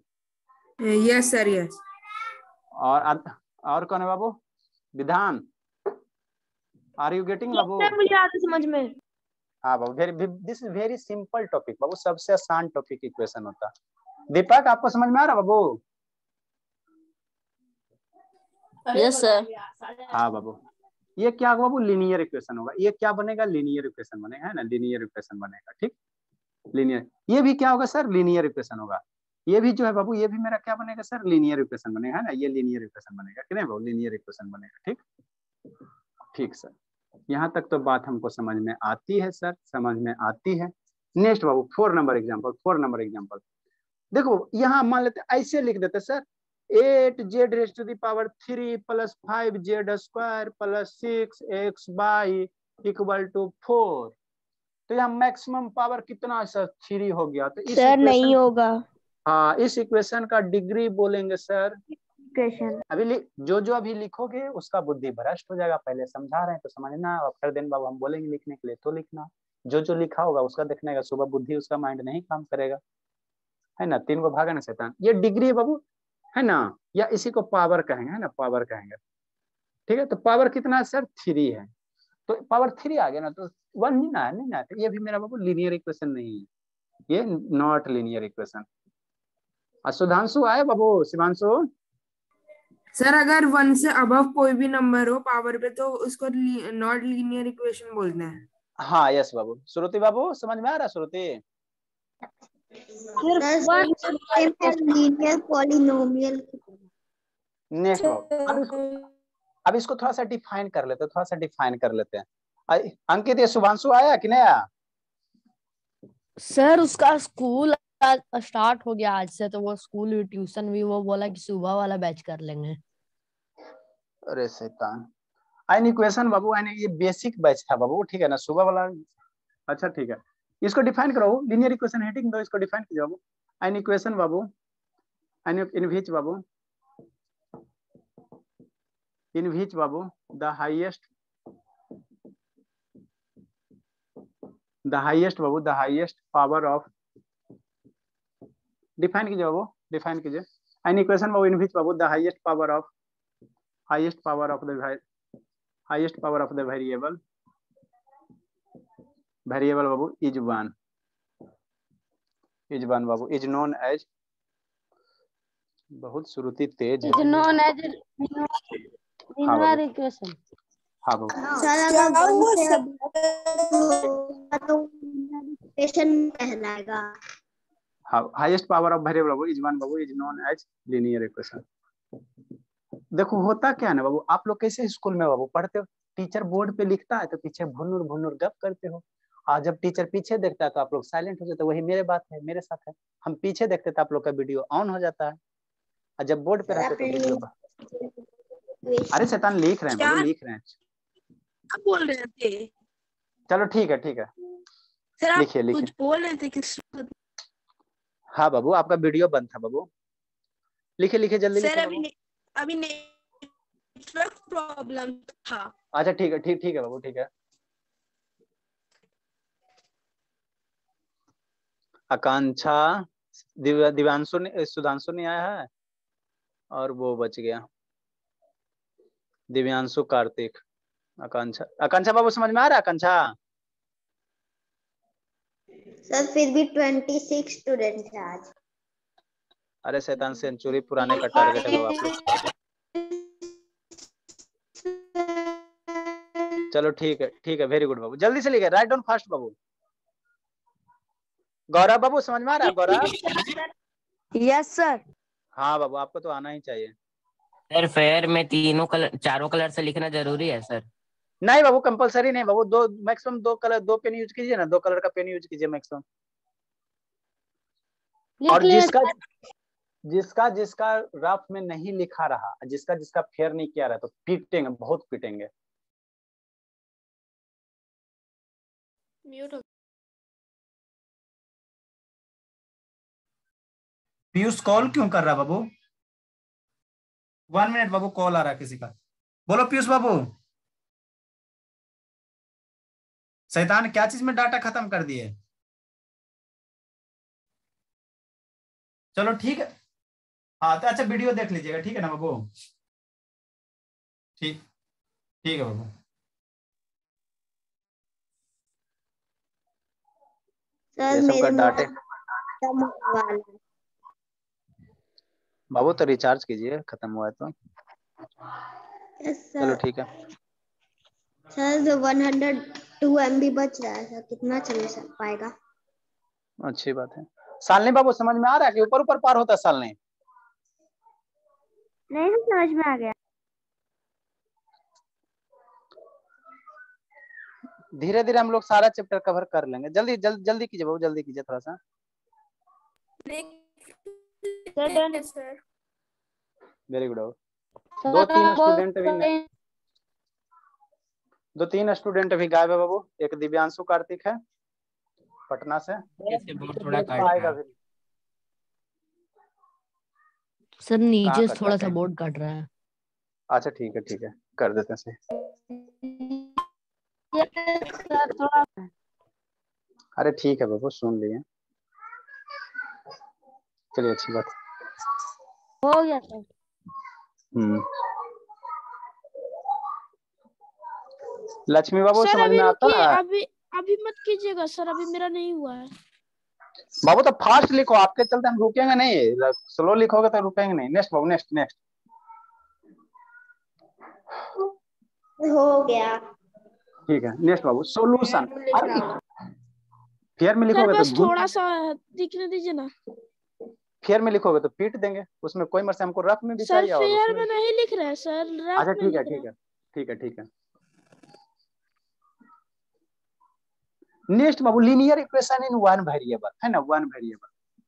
Yes sir yes. और और कौन है बाबू, विधान, आर यू गेटिंग बाबू। सर मुझे आता समझ में। हाँ बाबू, very this is very simple topic बाबू, सबसे आसान टॉपिक इक्वेशन होता। दीपक आपको समझ में आ रहा बाबू। Yes sir. हाँ बाबू, ये क्या होगा बाबू, लीनियर इक्वेशन होगा। ये क्या बनेगा, लीनियर इक्वेशन बनेगा, है ना, लीनियर इक्वेशन बनेगा, ठीक। लीनियर, ये भी क्या होगा सर, लीनियर इक्वेशन होगा। ये भी जो है बाबू, ये भी मेरा क्या बनेगा सर, लीनियर इक्वेशन बनेगा, है ना। ये लीनियर इक्वेशन बनेगा कि नहीं बाबू, लीनियर इक्वेशन बनेगा, ठीक। ठीक सर, यहाँ तक तो बात हमको समझ में आती है सर, समझ में आती है। नेक्स्ट बाबू, four number example, four number example देखो, यहाँ मान लेते ऐसे लिख देते sir, eight Z raise to the power three plus five Z square plus six x by equal to four. तो यहाँ मैक्सिमम पावर कितना सर, थ्री हो गया। तो इस सर नहीं होगा, हाँ, इस इक्वेशन का डिग्री बोलेंगे सर, इक्वेशन अभी लिख, जो जो अभी लिखोगे उसका बुद्धि भ्रष्ट हो जाएगा। पहले समझा रहे हैं तो समझना, आफ्टर देन बाबू हम बोलेंगे लिखने के लिए तो लिखना, जो जो लिखा होगा उसका देखने का, सुबह बुद्धि उसका माइंड नहीं काम करेगा, है ना। तीन को भागा ना शैतान। ये डिग्री बाबू, है ना, या इसी को पावर कहेंगे, है ना, पावर कहेंगे, ठीक है। तो पावर कितना है सर, थ्री है, तो पावर थ्री आ गया ना, तो वन नहीं ना है, नहीं ना, तो ये भी मेरा बाबू लीनियर इक्वेशन नहीं है, ये नॉट लीनियर इक्वेशन। सुधांशु आए बाबू, शिवांशु। सर अगर वन से अबव कोई भी नंबर हो पावर पे तो उसको नॉट लीनियर इक्वेशन बोलते हैं। हाँ यस बाबू। श्रुति बाबू समझ में आ रहा है, श्रुति। Linear polynomial. नेक्स्ट बाबू, अब इसको अब इसको थोड़ा सा डिफाइन कर लेते हैं, थोड़ा सा डिफाइन कर लेते हैं। अंकित, ये शुभांशु आया कि नहीं आया। सर उसका स्कूल स्टार्ट हो गया आज से, तो वो स्कूल भी ट्यूशन भी वो बोला कि सुबह वाला बैच कर लेंगे। अरे शैतान, आइन इक्वेशन बाबू, आइन ये बेसिक बैच था बाबू, ठीक है ना, सुबह वाला। अच्छा ठीक है, इसको डिफाइन करो, लीनियर इक्वेशन हेडिंग दो, इसको डिफाइन कीजिए बाबू। आइन इक्वेशन बाबू, आइन इन व्हिच बाबू, इन व्हिच बाबू द हाईएस्ट द हाईएस्ट बाबू the highest power of, define कीजिए बाबू, डिफाइन कीजिए। आइन इक्वेशन बाबू, इन व्हिच बाबू the highest power of, highest power of the highest power of the variable variable बाबू is one is one बाबू is known as, बहुत श्रुति तेज है। इज नोन एज हाँ लिनियर बाबू इक्वेशन। हाँ बाबू सर अगर वन से होगा तो इक्वेशन कहलाएगा। हाँ हाईएस्ट पावर ऑफ वेरिएबल बाबू इज वन बाबू is known as linear equation. देखो होता क्या है ना बाबू, आप लोग कैसे स्कूल में बाबू पढ़ते हो, टीचर बोर्ड पे लिखता है तो पीछे भुनुर भुनुर गप करते हो, और जब टीचर पीछे देखता है तो आप लोग साइलेंट हो जाते हो। वही मेरे बात है, मेरे साथ है, हम पीछे देखते तो आप लोग का वीडियो ऑन हो जाता है, और जब बोर्ड पे रहते तो वीडियो। अरे शैतान लिख रहे हैं बाबू, लिख रहे हैं। आप बोल रहे थे? चलो ठीक है ठीक है, सर आप लिखिए लिखिए। कुछ बोल रहे थे कि हाँ बाबू आपका वीडियो बंद था बाबू, लिखिए लिखिए जल्दी सर लिखिए अभी ने, अभी नेटवर्क प्रॉब्लम था। अच्छा ठीक है ठीक ठीक है बाबू ठीक है। आकांक्षा, दिव्या दिव्यांशु ने, सुधांशु नहीं आया है, और वो बच गया दिव्यांशु कार्तिक। आकांक्षा आकांक्षा बाबू समझ में आ रहा है आकांक्षा? सर फिर भी ट्वेंटी सिक्स स्टूडेंट है आज। अरे शैतान सेंचुरी पुराने का टारगेट है बाबू आप लोग। चलो ठीक है ठीक है, वेरी गुड बाबू, जल्दी से लिखे, राइट डाउन फास्ट बाबू। गौरव बाबू समझ में आ रहा है गौरव? Yes sir. हाँ बाबू आपको तो आना ही चाहिए। सर फेयर में तीनों कलर चारों कलर से लिखना जरूरी है सर? नहीं बाबू कंपलसरी नहीं बाबू, दो मैक्सिमम दो कलर, दो पेन यूज कीजिए ना, दो कलर का पेन यूज कीजिए मैक्सिमम। और जिसका जिसका जिसका रफ में नहीं लिखा रहा, जिसका जिसका फेयर नहीं किया रहा, तो पीटेंगे, बहुत पीटेंगे। म्यूट हो। पीयूष कॉल क्यों कर रहा बाबू? वन मिनट बाबू, कॉल आ रहा है किसी का। बोलो पीयूष बाबू। शैतान क्या चीज में डाटा खत्म कर दिए? चलो ठीक है, हाँ तो अच्छा वीडियो देख लीजिएगा, ठीक है ना बाबू? ठीक ठीक है बाबू। सर मेरे डाटे बाबू तो रिचार्ज कीजिए, खत्म हुआ है तो। चलो ठीक है सर। जो वन हंड्रेड टू एम बी बच रहा है सर, कितना चल पाएगा? अच्छी बात है। सालनी बाबू समझ में आ रहा है कि ऊपर ऊपर पार होता है सालनी? नहीं समझ में आ गया। धीरे धीरे हम लोग सारा चैप्टर कवर कर लेंगे। जल्दी जल्दी जल्दी कीजिए बाबू, जल्दी कीजिए थोड़ा सा। सर वेरी गुड बाबू। दो तीन स्टूडेंट भी दो तीन स्टूडेंट भी गायब है बाबू। एक दिव्यांशु कार्तिक है पटना से, थोड़ा आएगा भी। सर नीचे से थोड़ा सा बोर्ड कट रहा है। अच्छा ठीक है ठीक है, कर देते हैं सही। अरे ठीक है बाबू, सुन लिए, चलिए अच्छी बात हो गया सर। हम्म लक्ष्मी बाबू सर समझ अभी में आता रुकिए, है? अभी अभी मत कीजिएगा सर, अभी मेरा नहीं हुआ है। बाबू तो फास्ट लिखो, आपके चलते हम रुकेंगे नहीं, स्लो लिखोगे तो रुकेंगे नहीं। नेक्स्ट बाबू, नेक्स्ट नेक्स्ट। हो गया ठीक है नेक्स्ट बाबू, सॉल्यूशन। अरे फेयर में सर लिखोगे बस तो थोड़ा सा दिखने दीजिए ना। फेयर में लिखोगे तो पीट देंगे, उसमें कोई मर से हमको रफ में भी सर चाहिए। और फेयर उसमें में नहीं लिख रहे हैं सर, रफ अच्छा में ठीक है लिख रहे ठीक हैं। है ठीक है ठीक है। नेक्स्ट बाबू, linear equation in one variable, है ना, वन वेरिएबल।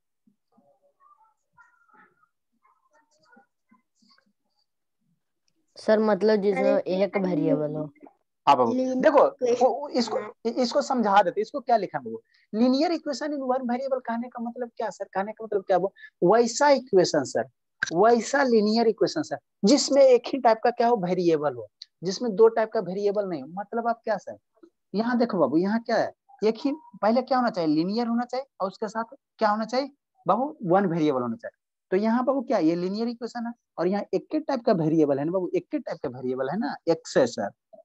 सर मतलब जिसमें एक वेरिएबल हो। हाँ बाबू देखो इसको इसको समझा देते, इसको क्या लिखा है बाबू? Linear equation in one variable कहने का मतलब क्या सर? कहने का मतलब क्या वो वैसा इक्वेशन सर, वैसा लीनियर इक्वेशन सर जिसमें एक ही टाइप का क्या हो, वेरिएबल हो, जिसमें दो टाइप का वेरिएबल नहीं हो। मतलब आप क्या सर, यहाँ देखो बाबू, यहाँ क्या है, एक ही, पहले क्या होना चाहिए, लीनियर होना चाहिए, और उसके साथ क्या होना चाहिए बाबू, वन वेरिएबल होना चाहिए। तो यहाँ बाबू क्या, ये लीनियर इक्वेशन है, और यहाँ एक ही टाइप का वेरिएबल है ना बाबू, एक ही टाइप का वेरिएबल है ना, एक्स है सर।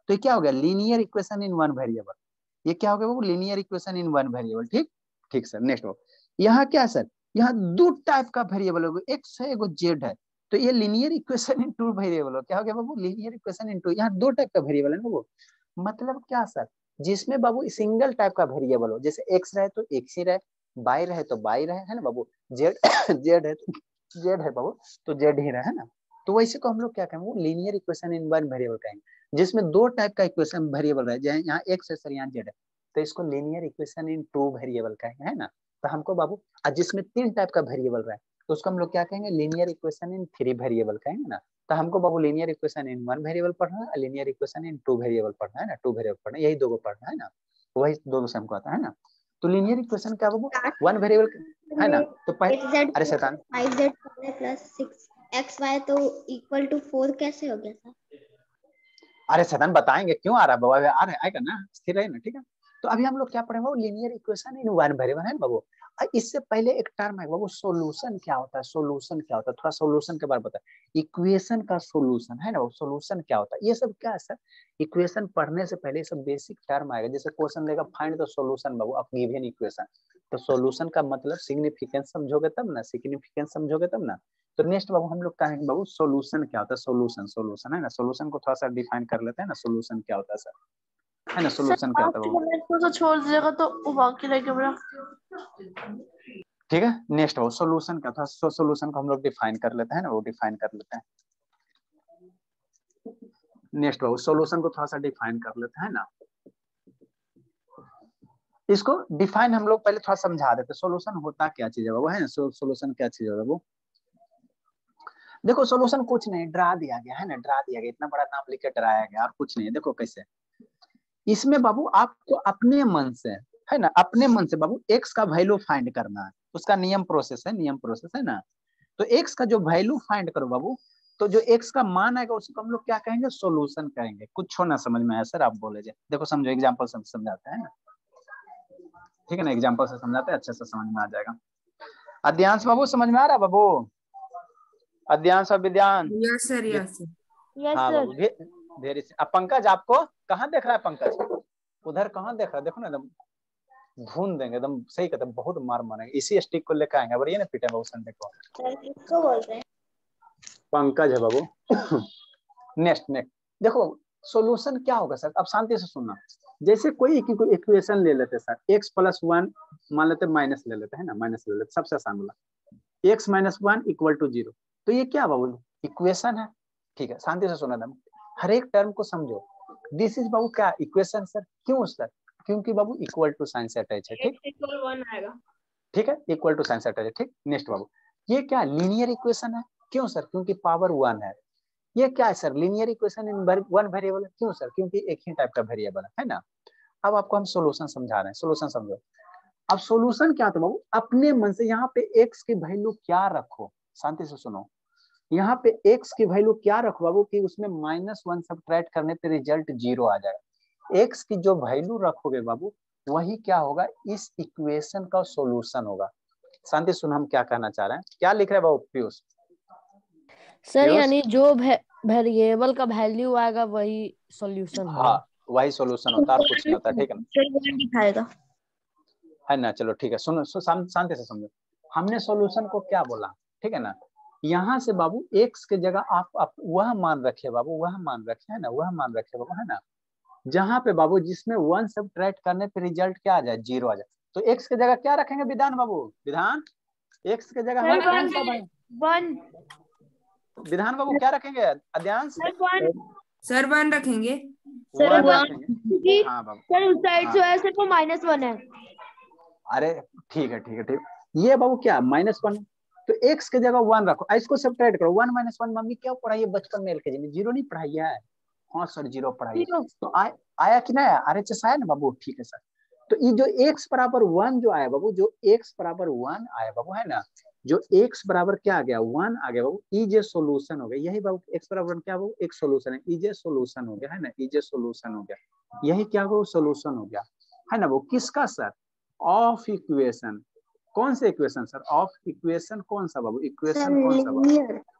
तो ये क्या हो गया, linear equation in one variable. ये क्या हो गया बाबू, linear equation in one variable. ठीक ठीक सर। नेक्स्ट हो, यहाँ क्या सर, यहाँ दो टाइप का वेरिएबल हो गया, एक्स है एगो जेड है, तो ये linear equation in two variable हो। क्या हो गया बाबू, लीनियर इक्वेशन इन टू, यहाँ दो टाइप का वेरिएबल है ना बाबू। मतलब क्या सर, जिसमें बाबू सिंगल टाइप का वेरिएबल हो, जैसे एक्स रहे तो एक्स ही रहे, बाई रहे तो बाई रहे, है ना बाबू, जेड जेड है तो जेड है बाबू तो जेड ही रहे, है ना। तो वैसे को हम लोग क्या कहेंगे, वो linear equation in one variable कहेंगे, जिसमें दो टाइप का इक्वेशन वेरिएबल रहे, जहाँ यहाँ एक्स है सर, यहाँ जेड है, तो इसको linear equation in two variable कहेंगे, है ना। तो हमको बाबू, जिसमें तीन टाइप का वेरिएबल रहे तो उसको हम लोग क्या कहेंगे, linear equation in three variable कहेंगे ना। तो हमको बाबू linear equation in one variable पढ़ना है, linear equation in two variable पढ़ना है ना, टू वेरिएबल पढ़ना, यही दो को पढ़ना है ना, वही दोनों से हमको आता है ना। तो लीनियर इक्वेशन क्या बाबू, वन वेरिएबल है ना। तो पहले, अरे शैतान, five Z plus six x Y तो इक्वल टू फोर कैसे हो गया सर? अरे शैतान बताएंगे, क्यों आ रहा है बाबू, आ रहा है, आएगा ना, स्थिर रहे ना, ठीक है। तो अभी हम लोग क्या पढ़ेंगे, वो linear equation in one variable है ना बाबू। इससे पहले एक टर्म है बाबू, सॉल्यूशन क्या होता है, सॉल्यूशन क्या होता है, थोड़ा सॉल्यूशन के बारे में बताएं। इक्वेशन का सॉल्यूशन है ना, वो सॉल्यूशन क्या होता है, ये सब क्या है सर, इक्वेशन पढ़ने से पहले सब बेसिक टर्म आएगा। जैसे क्वेश्चन लेगा फाइंड द सॉल्यूशन बाबू ऑफ गिवन इक्वेशन, तो सॉल्यूशन का मतलब सिग्निफिकेंस समझोगे तब ना, सिग्निफिकेंस समझोगे तब ना। तो नेक्स्ट बाबू हम लोग कहेंगे बाबू सॉल्यूशन क्या होता है, सॉल्यूशन सॉल्यूशन है ना, सॉल्यूशन को थोड़ा सा डिफाइन कर लेते हैं ना, सॉल्यूशन क्या होता है सर, है ना, सॉल्यूशन क्या होता है बाबू। तो छोड़ दीजिएगा तो वो बाकी रह गया। ठीक है। नेक्स्ट बाबू सॉल्यूशन क्या था, सॉल्यूशन को हम लोग डिफाइन कर लेते हैं ना, वो डिफाइन कर लेते हैं। नेक्स्ट बाबू सॉल्यूशन को थोड़ा सा डिफाइन कर लेते हैं ना, इसको डिफाइन हम लोग पहले थोड़ा समझा देते हैं, सॉल्यूशन होता क्या चीज है बाबू, है ना, सॉल्यूशन क्या चीज है बाबू। देखो सॉल्यूशन कुछ नहीं, डरा दिया गया है ना, डरा दिया गया, इतना बड़ा नाम लिख के डराया गया, और कुछ नहीं है। देखो कैसे, इसमें बाबू आपको अपने मन से, है ना, अपने मन से बाबू एक्स का वैल्यू फाइंड करना है, उसका नियम प्रोसेस है, नियम प्रोसेस है ना। तो एक्स का जो वैल्यू फाइंड करो बाबू, तो जो एक्स का मान आएगा उसको हम लोग क्या कहेंगे, सॉल्यूशन कहेंगे। कुछ ना समझ में आया सर, आप बोले जे, देखो समझो, एग्जांपल से समझाते हैं ना, ठीक है ना, एग्जांपल से समझाते हैं, अच्छे से समझ में आ जाएगा। अध्यांश बाबू समझ में आ रहा है बाबू, अध्यांश और Vidyansh. Yes sir, yes sir, yes हाँ सर। बाबू, वेरी। अब पंकज आपको कहाँ देख रहा है, पंकज उधर कहाँ देख रहा है, देखो ना, एकदम भून देंगे, एकदम सही कहते हैं, बहुत मार मारेंगे, इसी स्टिक को लेकर आएंगे, बढ़िया ना पीटे बाबू संडे को। सर किसको बोल रहे हैं? पंकज है बाबू। नेक्स्ट नेक्स्ट देखो सॉल्यूशन क्या होगा सर, अब शांति से सुनना। जैसे कोई इक्वेशन ले लेते सर, एक्स प्लस वन मान लेते, माइनस ले लेते है ना, माइनस ले लेते, सबसे आसान वाला, X minus one equal to zero. तो ये क्या बाबू, इक्वेशन है, ठीक है, शांति से सुना, हर एक टर्म को समझो। दिस इज बाबू क्या, इक्वेशन सर। क्यों सर, क्योंकि बाबू इक्वल टू साइन से अटैच है, ठीक, इक्वल वन आएगा, ठीक है, इक्वल टू साइन से अटैच है, ठीक। नेक्स्ट बाबू, ये क्या लीनियर इक्वेशन है, क्यों सर, क्योंकि पावर वन है। ये क्या है sir, linear equation in one variable है, क्यों सर, क्योंकि एक ही टाइप का वेरिएबल है, है ना। अब आपको हम सॉल्यूशन समझा रहे हैं, सॉल्यूशन समझो। अब सॉल्यूशन क्या था बाबू, अपने मन से यहाँ पे एक्स की वैल्यू क्या रखो, शांति से सुनो, यहाँ पे एक्स की वैल्यू क्या रखो बाबू कि उसमें माइनस वन सब्ट्रैक्ट करने पे रिजल्ट जीरो आ जाएगा। एक्स की जो वैल्यू रखोगे बाबू, वही क्या होगा, इस इक्वेशन का सॉल्यूशन होगा। शांति सुन, हम क्या कहना चाह रहे हैं, क्या लिख रहे हैं बाबू पीयूष? सर यानी जो वेरिएबल का वैल्यू आएगा वही सॉल्यूशन होगा। हाँ वही सॉल्यूशन होता है, और कुछ नहीं होता, ठीक है ना, सर वन दिखाएगा, है ना। चलो ठीक है, सुनो शांति से समझो, हमने सॉल्यूशन को क्या बोला, ठीक है ना। यहाँ से बाबू एक्स के जगह आप, आप वह मान रखे बाबू, वह मान रखे, है ना, वह मान रखे बाबू, है ना, जहाँ पे बाबू जिसमें वन सब्ट्रैक्ट करने पे रिजल्ट क्या आ जाए, जीरो आ जाए। तो एक्स के जगह क्या रखेंगे विधान बाबू, विधान एक्स के जगह हम कौन सा भाई, वन, विधान बाबू क्या रखेंगे, अध्यांश सर वन रखेंगे, सर वन वन, रखेंगे, हाँ बाबू, सर उस साइड से हाँ। है सर वो माइनस वन है। अरे ठीक है ठीक है ठीक, ये बाबू क्या माइनस वन, तो एक्स के जगह वन रखो, इसको सब्ट्रैक्ट करो, वन माइनस वन मम्मी क्या पढ़ाई है बचपन में एलकेजी में, जीरो नहीं पढ़ाई है, हाँ सर जीरो पढ़ाई है, तो आ, आया कि नहीं आया, आर एच एस आया ना बाबू, ठीक है सर। तो ये जो x बराबर वन जो आया बाबू, जो x बराबर वन आया बाबू, है ना, जो x बराबर क्या आ गया, वन आ गया बाबू, इज ए सोल्यूशन हो गया, यही बाबू x बराबर क्या बाबू, एक सोल्यूशन है, इज ए सोल्यूशन हो गया, है ना, इज ए सोल्यूशन हो गया, यही क्या बाबू सोल्यूशन हो गया, है ना वो, किसका सर, ऑफ इक्वेशन, कौन से इक्वेशन सर, ऑफ इक्वेशन कौन सा बाबू, इक्वेशन कौन सा बाबू,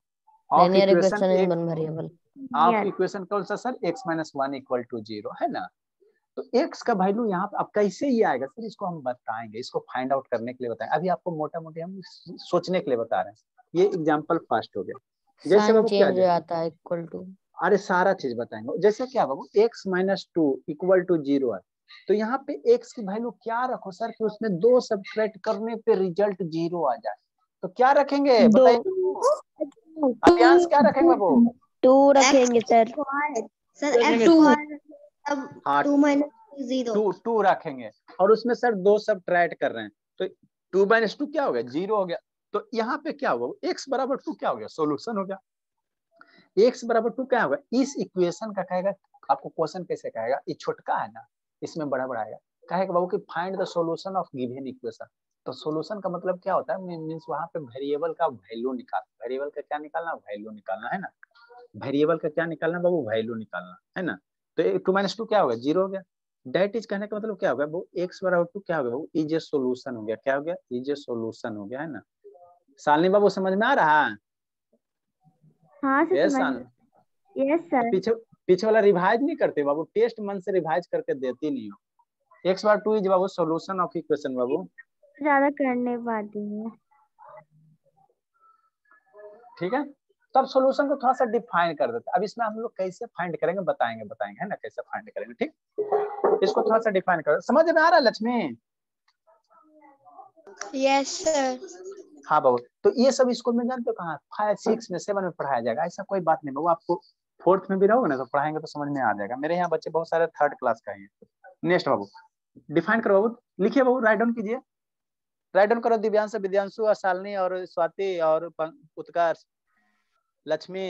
of linear equation equation in एक one variable. ऑफ इक्वेशन कौन सा sir, x minus one equal to zero है ना। तो x का वैल्यू यहाँ पे अब कैसे ही आएगा सर, इसको हम बताएंगे, इसको फाइंड आउट करने के लिए बताएंगे। अभी आपको मोटा मोटी हम सोचने के लिए बता रहे हैं। ये एग्जांपल फर्स्ट हो गया। जैसे साइन बाबू क्या चेंज हो जाता है इक्वल टू, अरे सारा चीज बताएंगे। जैसे क्या बाबू x minus two equal to zero है, तो यहाँ पे x की वैल्यू क्या रखो सर कि उसमें दो सब्ट्रैक्ट करने पे रिजल्ट जीरो आ जाए। तो क्या रखेंगे बताइए, अध्यांश क्या रखेंगे बाबू? टू रखेंगे सर। सर एक्स टू अब हाँ two minus zero two two रखेंगे और उसमें सर दो सब्ट्रैक्ट कर रहे हैं, तो टू माइनस टू क्या हो गया, जीरो हो गया। तो यहाँ पे क्या होगा, x बराबर टू क्या हो गया, सोल्यूशन हो गया। x बराबर टू क्या होगा, इस इक्वेशन का कहेगा, आपको क्वेश्चन कैसे कहेगा, ये छोटका है ना, इसमें बड़ा बड़ा आएगा, कहेगा बाबू कि find the solution of given equation. तो सॉल्यूशन का मतलब क्या होता है, मींस वहां पे वेरिएबल का वैल्यू निकाल, वेरिएबल का क्या निकालना, वैल्यू निकालना है ना, वेरिएबल का क्या निकालना बाबू, वैल्यू निकालना है ना। तो टू माइनस टू क्या होगा, जीरो हो गया। दैट इज कहने का मतलब क्या होगा वो, एक्स बराबर टू क्या हो गया वो, इज ए सोल्यूशन हो गया। क्या हो गया, इज ए सोल्यूशन हो गया है ना। सालनी बाबू समझ में आ रहा है? हाँ सर यस समझ यस सर। पीछे पीछे वाला रिवाइज नहीं करते बाबू, टेस्ट मन से रिवाइज करके देती नहीं हो। एक्स बार टू इज बाबू सॉल्यूशन ऑफ इक्वेशन बाबू, ज्यादा करने पाती हूँ। ठीक है। तब सॉल्यूशन को थोड़ा सा डिफाइन कर देते। अब इसमें हम लोग कैसे फाइंड करेंगे बताएंगे बताएंगे है ना, कैसे फाइंड करेंगे। ठीक, इसको थोड़ा सा डिफाइन कर, समझ में आ रहा है लक्ष्मी? Yes sir. हाँ बाबू, तो ये सब स्कूल में जानते हो कहाँ, फाइव सिक्स में सेवन में पढ़ाया जाएगा, ऐसा कोई बात नहीं बाबू। आपको फोर्थ में भी रहोगे ना तो पढ़ाएंगे तो समझ में आ जाएगा। मेरे यहाँ बच्चे बहुत सारे थर्ड क्लास का ही। नेक्स्ट बाबू डिफाइन करो बाबू, लिखिए बाबू, राइट डाउन कीजिए, राइट डाउन करो। दिव्यांश, विद्यांशु और शालिनी और स्वाति और उत्कर्ष, लक्ष्मी,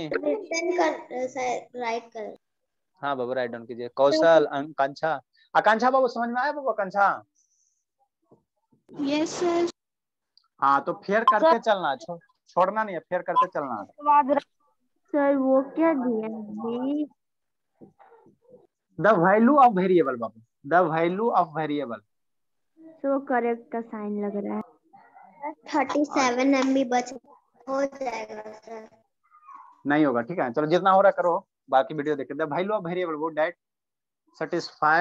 राइट कर। हाँ बाबू राइट डाउन कीजिए। कौशल, आकांक्षा, आकांक्षा बाबू समझ में आया बाबू, आकांक्षा? Yes sir. हाँ तो फेयर करते चलना, छो, छोड़ना नहीं है, फेयर करते चलना। सर वो क्या दिया द वैल्यू ऑफ वेरिएबल बाबू, द वैल्यू ऑफ वेरिएबल। तो करेक्ट का साइन लग रहा है। थर्टी सेवन एम बी बच हो जाएगा सर। नहीं होगा, ठीक है चलो जितना हो रहा करो, बाकी वीडियो देखे। द वैल्यू ऑफ वेरिएबल वो दैट सेटिस्फाई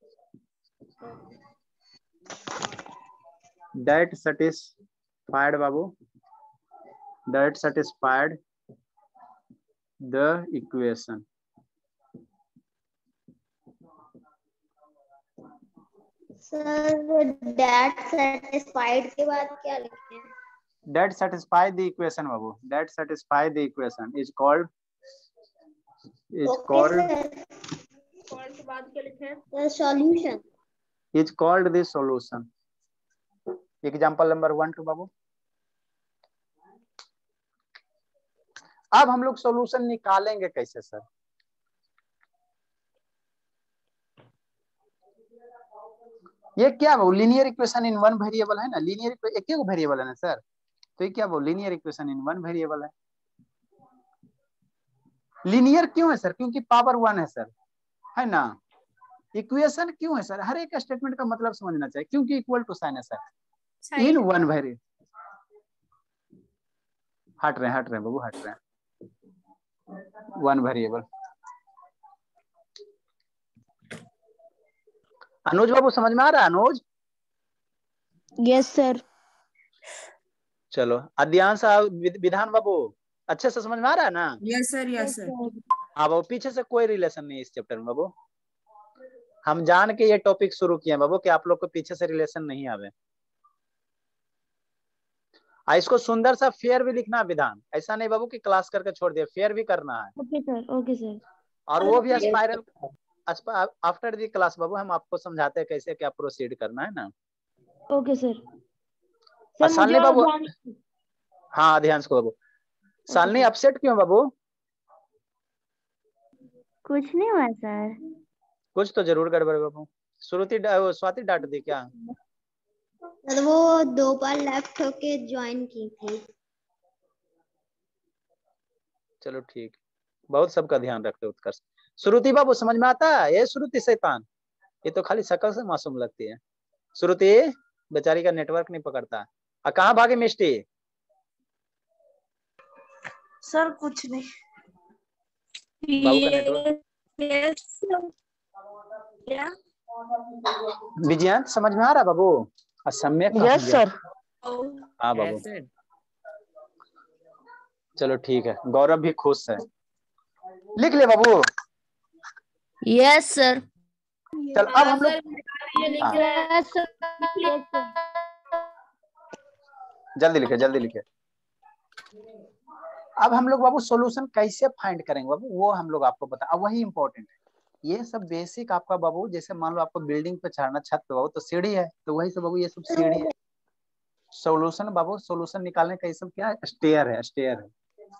दैट सेटिस्फाइड बाबू, that satisfied the equation. Sir that satisfied के बाद क्या लिखें? That satisfy the equation बाबू, that satisfy the equation is called is okay, called call के बाद क्या लिखें? The solution is called the solution। Example number one two बाबू। अब हम लोग सॉल्यूशन निकालेंगे कैसे सर? ये क्या बाबू, linear equation in one variable है ना, लीनियर एक ही वेरिएबल है ना सर, तो ये क्या वो linear equation in one variable है। लीनियर क्यों है सर, क्योंकि पावर वन है सर, है ना। इक्वेशन क्यों है सर, हर एक स्टेटमेंट का मतलब समझना चाहिए, क्योंकि इक्वल टू साइन है सर इन वन वेरिएबल। हट रहे हट रहे बाबू, हट रहे हैं वन वेरिएबल। अनुज बाबू समझ में आ रहा है अनुज? Yes sir. चलो अध्यांश विधान बाबू अच्छे से समझ में आ रहा है ना? Yes sir, yes sir. हाँ बाबू, पीछे से कोई रिलेशन नहीं है इस चैप्टर में बाबू। हम जान के ये टॉपिक शुरू किए बाबू कि आप लोग को पीछे से रिलेशन नहीं आवे। आ इसको सुंदर सा फेयर भी लिखना विधान, ऐसा नहीं बाबू कि क्लास करके छोड़ दिया, फेयर भी करना है। Okay sir, okay sir. और वो भी स्पाइरल आफ्टर दी क्लास बाबू हम आपको समझाते हैं कैसे क्या प्रोसीड करना है ना। Okay sir. सर सालनी बाबू, हाँ ध्यान से बाबू। सालनी अपसेट क्यों बाबू? कुछ नहीं हुआ सर। कुछ तो जरूर गड़बड़ बाबू। श्रुति स्वाति डांट दी क्या? सर वो दो बार लेफ्ट होके ज्वाइन की थी। चलो ठीक, बहुत सबका ध्यान रखते उत्कर्ष। श्रुति बाबू समझ में आता है? ये श्रुति शैतान, ये तो खाली शक्ल से मासूम लगती है। श्रुति बेचारी का नेटवर्क नहीं पकड़ता। कहाँ भागे मिष्टी? सर कुछ नहीं। बाबू का नेटवर्क यस क्या विजयंत समझ में आ रहा बाबू? असम्यक कहाँ यस गया? सर। हाँ बाबू चलो ठीक है। गौरव भी खुश है। लिख ले बाबू। Yes sir. चल अब हम लोग जल्दी लिखे जल्दी लिखे। अब हम लोग बाबू सॉल्यूशन कैसे फाइंड करेंगे बाबू, वो हम लोग आपको बता। अब वही इंपॉर्टेंट है। ये सब बेसिक आपका बाबू, जैसे मान लो आपको बिल्डिंग पे चढ़ना, छत पे बाबू तो सीढ़ी है, तो वही सब बाबू ये सब सीढ़ी है। सॉल्यूशन बाबू, सॉल्यूशन निकालने का ये सब क्या है? स्टेयर है, स्टेयर है।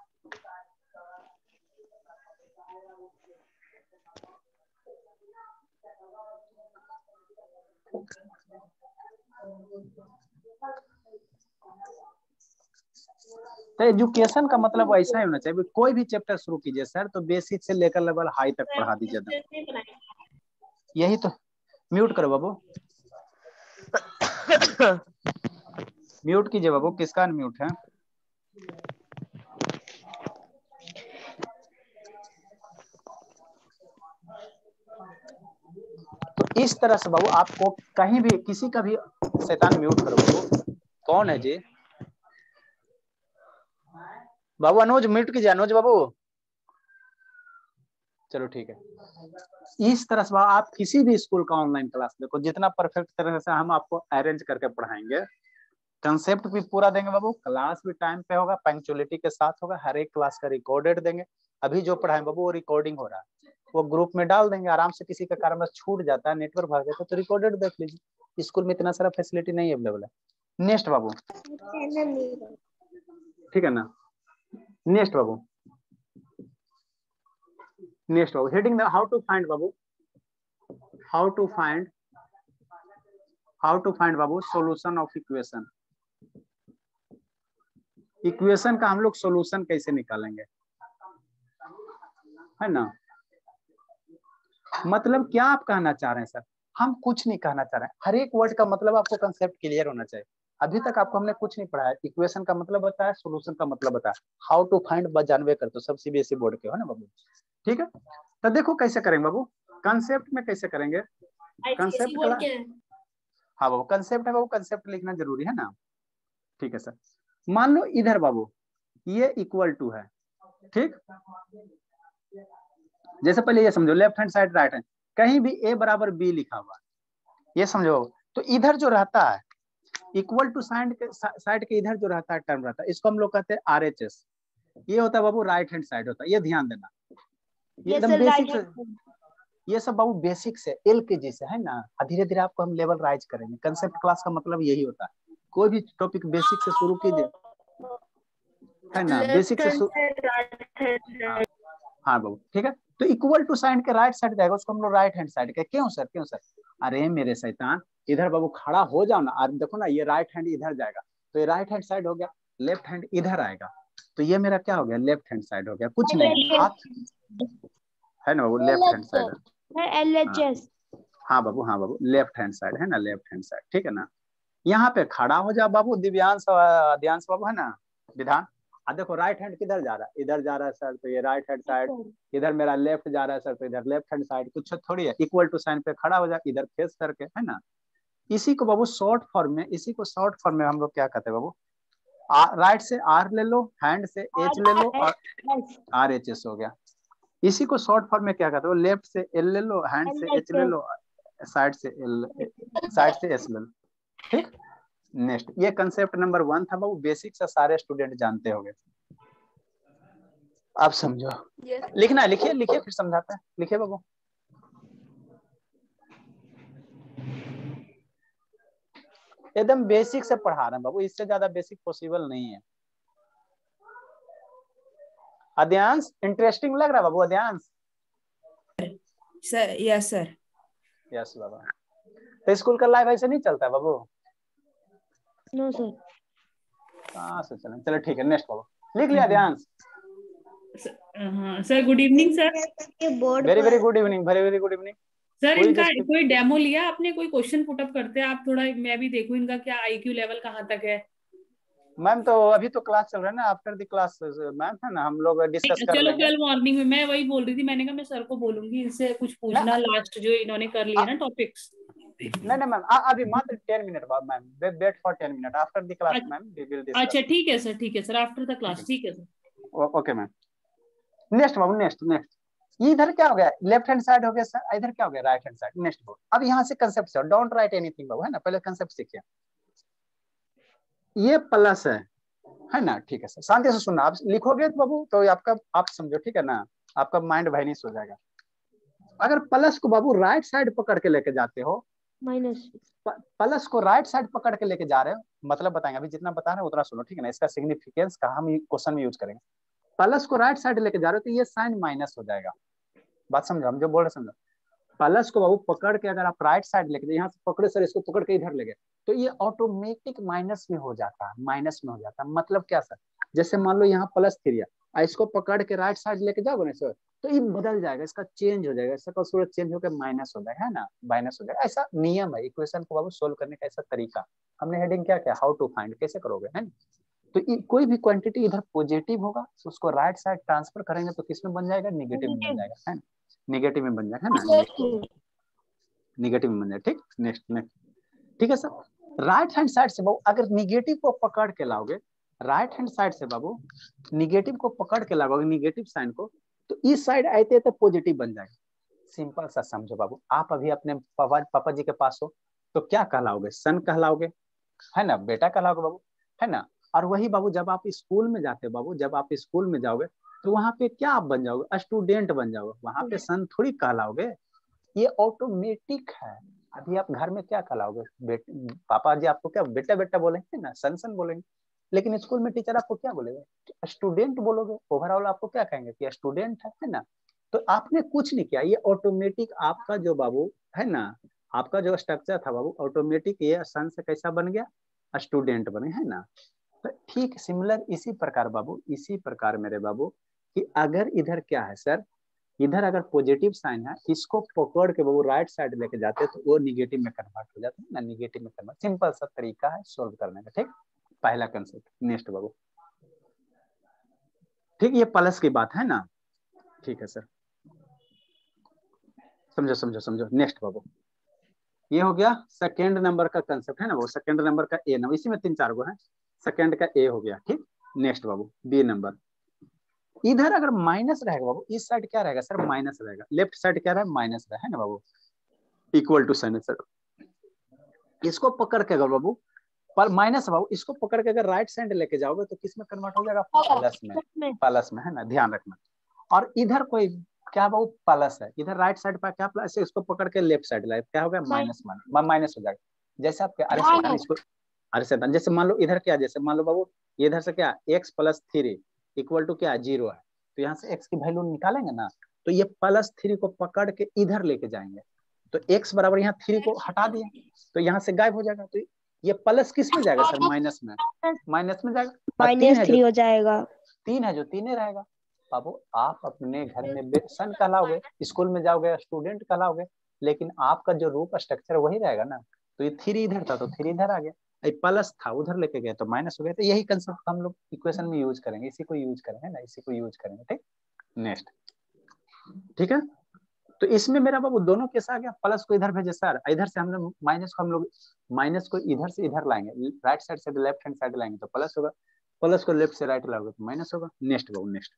तो एजुकेशन का मतलब ऐसा ही होना चाहिए, कोई भी चैप्टर शुरू कीजिए सर तो बेसिक से लेकर लेवल हाई तक पढ़ा दीजिए। यही तो। म्यूट करो बाबू। म्यूट कीजिए बाबू। किसका म्यूट है? तो इस तरह से बाबू आपको कहीं भी किसी का भी शैतान म्यूट करो बाबू। कौन है जी? बाबू अनुज म्यूट कीजिए, अनुज बाबू। चलो ठीक है। इस तरह से आप किसी भी स्कूल का ऑनलाइन क्लास देखो, जितना परफेक्ट तरह से हम आपको अरेंज करके पढ़ाएंगे, कंसेप्ट भी पूरा देंगे बाबू, क्लास भी टाइम पे होगा, पंक्चुअलिटी के साथ होगा, हर एक क्लास का रिकॉर्डेड देंगे। अभी जो पढ़ाएं बाबू वो रिकॉर्डिंग हो रहा है, वो ग्रुप में डाल देंगे आराम से। किसी का कारणवश छूट जाता है, नेटवर्क भाग जाता है, तो रिकॉर्डेड देख लीजिए। स्कूल में इतना सारा फैसिलिटी नहीं अवेलेबल है। नेक्स्ट बाबू, ठीक है ना? नेक्स्ट बाबू, नेक्स्ट बाबू हेडिंग हाउ टू फाइंड बाबू, how to find how to find बाबू सॉल्यूशन ऑफ इक्वेशन। इक्वेशन का हम लोग सॉल्यूशन कैसे निकालेंगे, है ना? मतलब क्या आप कहना चाह रहे हैं सर? हम कुछ नहीं कहना चाह रहे हैं। हर एक वर्ड का मतलब आपको कंसेप्ट क्लियर होना चाहिए। अभी तक आपको हमने कुछ नहीं पढ़ाया। इक्वेशन का मतलब बताया, सॉल्यूशन का मतलब बताया, हाउ टू फाइंड बस जानवे कर तो सब सीबीएसई बोर्ड के हो ना बाबू। ठीक है, तो देखो कैसे करेंगे बाबू। कंसेप्ट में कैसे करेंगे? कंसेप्ट, हाँ बाबू कंसेप्ट है बाबू, कंसेप्ट लिखना जरूरी है ना। ठीक है सर। मान लो इधर बाबू ये इक्वल टू है, ठीक? जैसे पहले ये समझो, left hand side right hand, कहीं भी ए बराबर बी लिखा हुआ, ये समझो। तो इधर जो रहता है इक्वल टू साइड के साइड के इधर जो रहता है टर्म रहता है, इसको हम लोग कहते हैं आर एच एस। ये होता है बाबू राइट हैंड साइड होता है, ये ध्यान देना। ये एकदम बेसिक से, ये सब बाबू बेसिक से एल के जी से है ना। धीरे धीरे आपको हम लेवल राइज करेंगे। कंसेप्ट क्लास का मतलब यही होता है, कोई भी टॉपिक बेसिक से शुरू कीजिए, है ना? बेसिक से हाँ बाबू ठीक है। तो इक्वल टू साइड के राइट साइड जाएगा, उसको हम लोग राइट हैंड साइड के। क्यों सर, क्यों सर? अरे मेरे शैतान, इधर बाबू खड़ा हो जाओ ना। और देखो ना, ये राइट हैंड इधर जाएगा तो ये राइट हैंड साइड हो गया, लेफ्ट हैंड इधर आएगा तो ये मेरा क्या हो गया? लेफ्ट हैंड साइड हो गया। कुछ नहीं, हाथ है ना बाबू, लेफ्ट हैंड साइड एलएचएस। हाँ बाबू, हाँ बाबू लेफ्ट हैंड साइड है ना, लेफ्ट हैंड साइड। ठीक है ना? यहाँ पे खड़ा हो जा बाबू, दिव्यांश दिव्यांश बाबू है ना, विधान। आ देखो राइट हैंड किधर जा रहा है? इधर जा रहा है सर, तो ये राइट हैंड साइड। इधर मेरा लेफ्ट जा रहा है सर, तो इधर लेफ्ट हैंड साइड। कुछ थोड़ी है, इक्वल टू साइन पे खड़ा हो जा, इधर फेस करके, है ना? इसी को बाबू शॉर्ट फॉर्म में, इसी को शॉर्ट फॉर्म में हम लोग क्या कहते हैं बाबू? राइट से आर ले लो, हैंड से एच ले लो, और आर एच एस हो गया। इसी को शॉर्ट फॉर्म में क्या कहते हो? लेफ्ट से एल ले लो, हैंड से एच ले लो, साइड से एल, साइड से एस ले लो। ठीक। नेक्स्ट, ये कंसेप्ट नंबर वन था बाबू, बेसिक से सारे स्टूडेंट जानते होंगे। आप समझो। yes. लिखना है, लिखिए लिखिए फिर समझाते हैं। लिखिए बाबू। एकदम बेसिक से पढ़ा रहे हैं बाबू, इससे ज्यादा बेसिक पॉसिबल नहीं है। अध्यांश इंटरेस्टिंग लग रहा है बाबू? Adhyansh sir, yes sir. Yes बाबा। तो स्कूल का लाइव ऐसे नहीं चलता है बाबू? No sir. कहाँ से चलें? चलो ठीक है, नेक्स्ट बाबू लिख लिया अध्यांश? हाँ sir, good evening sir. Very very good evening, very very good evening sir. इनका कोई डेमो लिया आपने? कोई क्वेश्चन पुट अप करते हैं आप थोड़ा, मैं भी देखूं इनका क्या आईक्यू लेवल कहाँ तक है। मैम तो अभी तो क्लास चल रहा है ना, आफ्टर द क्लास मैम है ना, हम लोग डिस्कस कर चलो लेंगे। कल मॉर्निंग में, मैं वही बोल रही थी, मैंने कहा मैं सर को बोलूंगी इनसे कुछ पूछना, लास्ट जो इन्होंने कर लिया ना टॉपिक्स। नहीं नहीं मैम, अभी मात्र टेन मिनट बाद ma'am, wait for ten minute after the class ma'am we will discuss. अच्छा ठीक है सर, ठीक है सर, आफ्टर द क्लास, ठीक है सर। Okay ma'am. नेक्स्ट बाबू, नेक्स्ट नेक्स्ट इधर क्या हो गया, लेफ्ट हैंड साइड हो गया सर, इधर क्या हो गया, राइट हैंड साइड। नेक्स्ट बाबू, अब यहाँ से कंसेप्ट से डोंट राइट एनीथिंग बाबू, है ना, पहले कंसेप्ट सीखिए। ये प्लस है है ना, ठीक है सर, शांति से सुनना, आप लिखोगे तो बाबू तो आपका आप समझो, ठीक है ना, आपका माइंड वाइनिश हो जाएगा। अगर प्लस को बाबू राइट साइड पकड़ के लेके जाते हो, माइनस प्लस को राइट साइड पकड़ के लेके जा रहे हो, मतलब बताएंगे, अभी जितना बता रहे हैं उतना सुनो, ठीक है ना, इसका सिग्निफिकेंस का हम क्वेश्चन में यूज करेंगे। प्लस को राइट साइड लेके जा रहे हो तो ये साइन माइनस हो जाएगा, बात समझो, हम जो बोल रहे समझो। प्लस को बाबू पकड़ के अगर आप राइट साइड लेके, यहाँ से पकड़े सर, इसको पकड़ के इधर ले गए तो ये ऑटोमेटिक माइनस में हो जाता है, माइनस में हो जाता है। मतलब क्या सर, जैसे मान लो यहाँ प्लस थ्री है, इसको पकड़ के राइट साइड लेके जाओगे ना सर, तो ये बदल जाएगा, इसका चेंज हो जाएगा, इसका सूरत चेंज होकर माइनस हो जाएगा, है ना, माइनस हो जाएगा। ऐसा नियम है इक्वेशन को बाबू सोल्व करने का, ऐसा तरीका। हमने हेडिंग क्या क्या, हाउ टू फाइंड, कैसे करोगे, है ना। तो कोई भी क्वांटिटी इधर पॉजिटिव होगा तो उसको राइट साइड ट्रांसफर करेंगे तो किस में बन जाएगा, निगेटिव में बन जाएगा, है ना, निगेटिव में बन जाएगा, है ना, निगेटिव में बन जाएगा। ठीक, नेक्स्ट नेक्स्ट, ठीक है सर। राइट हैंड साइड से बाबू अगर निगेटिव को पकड़ के लाओगे, राइट हैंड साइड से बाबू निगेटिव को पकड़ के लाओगे, निगेटिव साइन को, तो इस साइड आते तो पॉजिटिव बन जाएगा। सिंपल सा समझो बाबू, आप अभी अपने पापा पापा जी के पास हो तो क्या कहलाओगे, सन कहलाओगे, है ना, बेटा कहलाओगे बाबू, है ना। और वही बाबू जब आप स्कूल में जाते हो बाबू, जब आप स्कूल में जाओगे तो वहां पे क्या आप बन जाओगे, स्टूडेंट बन जाओगे, वहां पे सन थोड़ी कहलाओगे, ये ऑटोमेटिक है। अभी आप घर में क्या कहलाओगे, बेटे, पापा जी आपको क्या बेटा बेटा बोलेंगे ना, सन सन बोलेंगे, लेकिन स्कूल में टीचर आपको क्या बोलेंगे, स्टूडेंट बोलोगे। ओवरऑल आपको क्या कहेंगे कि स्टूडेंट है, है ना। तो आपने कुछ नहीं किया, ये ऑटोमेटिक आपका जो बाबू है ना, आपका जो स्ट्रक्चर था बाबू, ऑटोमेटिक ये सन से कैसा बन गया, स्टूडेंट बने, है ना। तो ठीक सिमिलर इसी प्रकार बाबू, इसी प्रकार मेरे बाबू कि अगर इधर क्या है सर, इधर अगर पॉजिटिव साइन है, इसको पकड़ के बाबू राइट साइड लेके जाते हैं तो वो निगेटिव में कन्वर्ट हो जाता है ना, निगेटिव में कन्वर्ट। सिंपल सा तरीका है सोल्व करने का, ठीक, पहला कंसेप्ट। नेक्स्ट बाबू, ठीक, ये प्लस की बात है ना, ठीक है सर, समझो समझो समझो। नेक्स्ट बाबू, ये हो गया सेकेंड नंबर का कंसेप्ट, है ना वो सेकेंड नंबर का ए नंबर, इसी में तीन चार गो है, सेकेंड का ए हो गया, ठीक। नेक्स्ट बाबू, बी नंबर, इधर अगर माइनस रहेगा बाबू, इस साइड क्या रहेगा सर, माइनस रहेगा, लेफ्ट साइड क्या रहेगा, माइनस रहेगा, है ना बाबू, इक्वल टू साइन सर। इसको पकड़ के अगर बाबू पर माइनस बाबू, इसको पकड़ के अगर राइट साइड लेके जाओगे तो किस में कन्वर्ट हो जाएगा, प्लस में, प्लस में, है ना, ध्यान रखना। और इधर कोई क्या बाबू प्लस है, इधर राइट साइड पर क्या प्लस है, इसको पकड़ के लेफ्ट साइड लाए, क्या हो गया, माइनस माइनस हो जाएगा। जैसे आप क्या, अरे इसको, अरे सर जैसे मान लो इधर क्या, जैसे मान लो बाबू इधर से क्या, x plus three equal to क्या, जीरो है, तो यहाँ से x की वैल्यू निकालेंगे ना, तो ये प्लस थ्री को पकड़ के इधर लेके जाएंगे, तो x बराबर यहाँ थ्री को हटा दिया तो यहाँ से गायब हो जाएगा, तो ये प्लस किस में जाएगा सर, माइनस में, माइनस में जाएगा, माइनस थ्री हो जाएगा, तीन है जो तीन ही रहेगा। बाबू आप अपने घर में सन कहलाओगे, स्कूल में जाओगे स्टूडेंट कहलाओगे, लेकिन आपका जो रूप स्ट्रक्चर वही रहेगा ना, तो ये थ्री इधर था तो थ्री इधर आ गया, प्लस था उधर लेके गए तो माइनस हो गया। तो यही कंसेप्ट हम लोग इक्वेशन में यूज करेंगे, इसी को यूज करेंगे ना, इसी को यूज करेंगे, ठीक। नेक्स्ट, ठीक है, तो इसमें मेरा बाबू दोनों केस आ गया, प्लस को इधर भेजे सर, इधर से हम लोग माइनस को हम लोग माइनस को इधर से इधर लाएंगे, राइट साइड से लेफ्ट हैंड साइड लाएंगे तो प्लस होगा, प्लस को लेफ्ट से राइट लाओगे तो माइनस होगा। नेक्स्ट बाबू, नेक्स्ट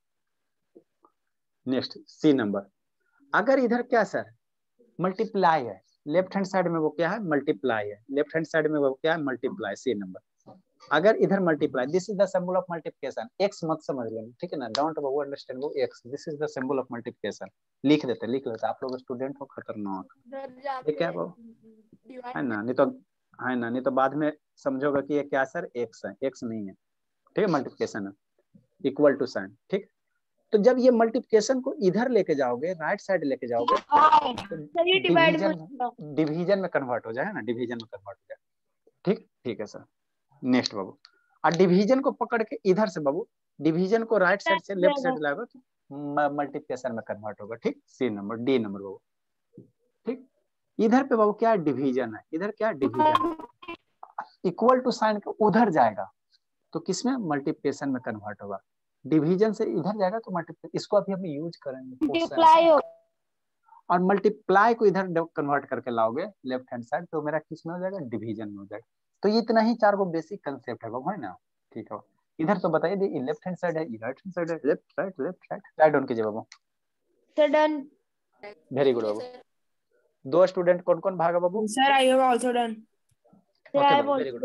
नेक्स्ट सी नंबर, अगर इधर क्या सर मल्टीप्लाई है, लेफ्ट हैंड साइड में वो क्या है, मल्टीप्लाई है, लेफ्ट हैंड साइड में वो क्या है, मल्टीप्लाई, सी नंबर। अगर इधर multiply, this is the symbol of multiplication, x मत समझ लेना, ठीक है ना, डोंट वो अंडरस्टैंड वो x, this is the symbol of multiplication, लिख देते लिख लेते आप लोग स्टूडेंट हो खतरनाक, ठीक है बाबू, है ना, नहीं तो है ना, नहीं तो बाद में समझोगे कि ये क्या सर, एक्स है, एक्स नहीं है, ठीक है, मल्टीप्लिकेशन है, इक्वल टू साइन, ठीक। तो जब ये मल्टीप्लिकेशन को इधर लेके जाओगे, राइट साइड लेके जाओगे तो डिवीजन डिवीजन में कन्वर्ट हो जाए ना, डिवीजन में कन्वर्ट हो जाए, ठीक, ठीक है सर। नेक्स्ट बाबू, और डिवीजन को पकड़ के इधर से बाबू, डिवीजन को राइट साइड से लेफ्ट साइड लाओगे तो मल्टीप्लिकेशन में कन्वर्ट होगा, ठीक। सी नंबर, डी नंबर बाबू, ठीक। इधर पे बाबू क्या डिवीजन है, इधर क्या डिवीजन, इक्वल टू साइन के उधर जाएगा, तो किसमें मल्टीप्लिकेशन में कन्वर्ट होगा, डिवीजन से इधर जाएगा तो मल्टीप्लिकेशन, इसको अभी हम यूज करेंगे मल्टीप्लाई हो और मल्टीप्लाई को इधर कन्वर्ट करके लाओगे लेफ्ट हैंड साइड तो मेरा किस में हो जाएगा, डिवीजन में हो जाएगा। तो ये इतना ही चार को बेसिक कंसेप्ट है बाबू, है ना। ठीक है, इधर तो बताइए ये लेफ्ट हैंड साइड है, ये राइट हैंड साइड है, left right left right right down कीजिए बाबू। डन। वेरी गुड बाबू। दो स्टूडेंट कौन कौन भागा बाबू? Sir I have also done. Okay बाबू, वेरी गुड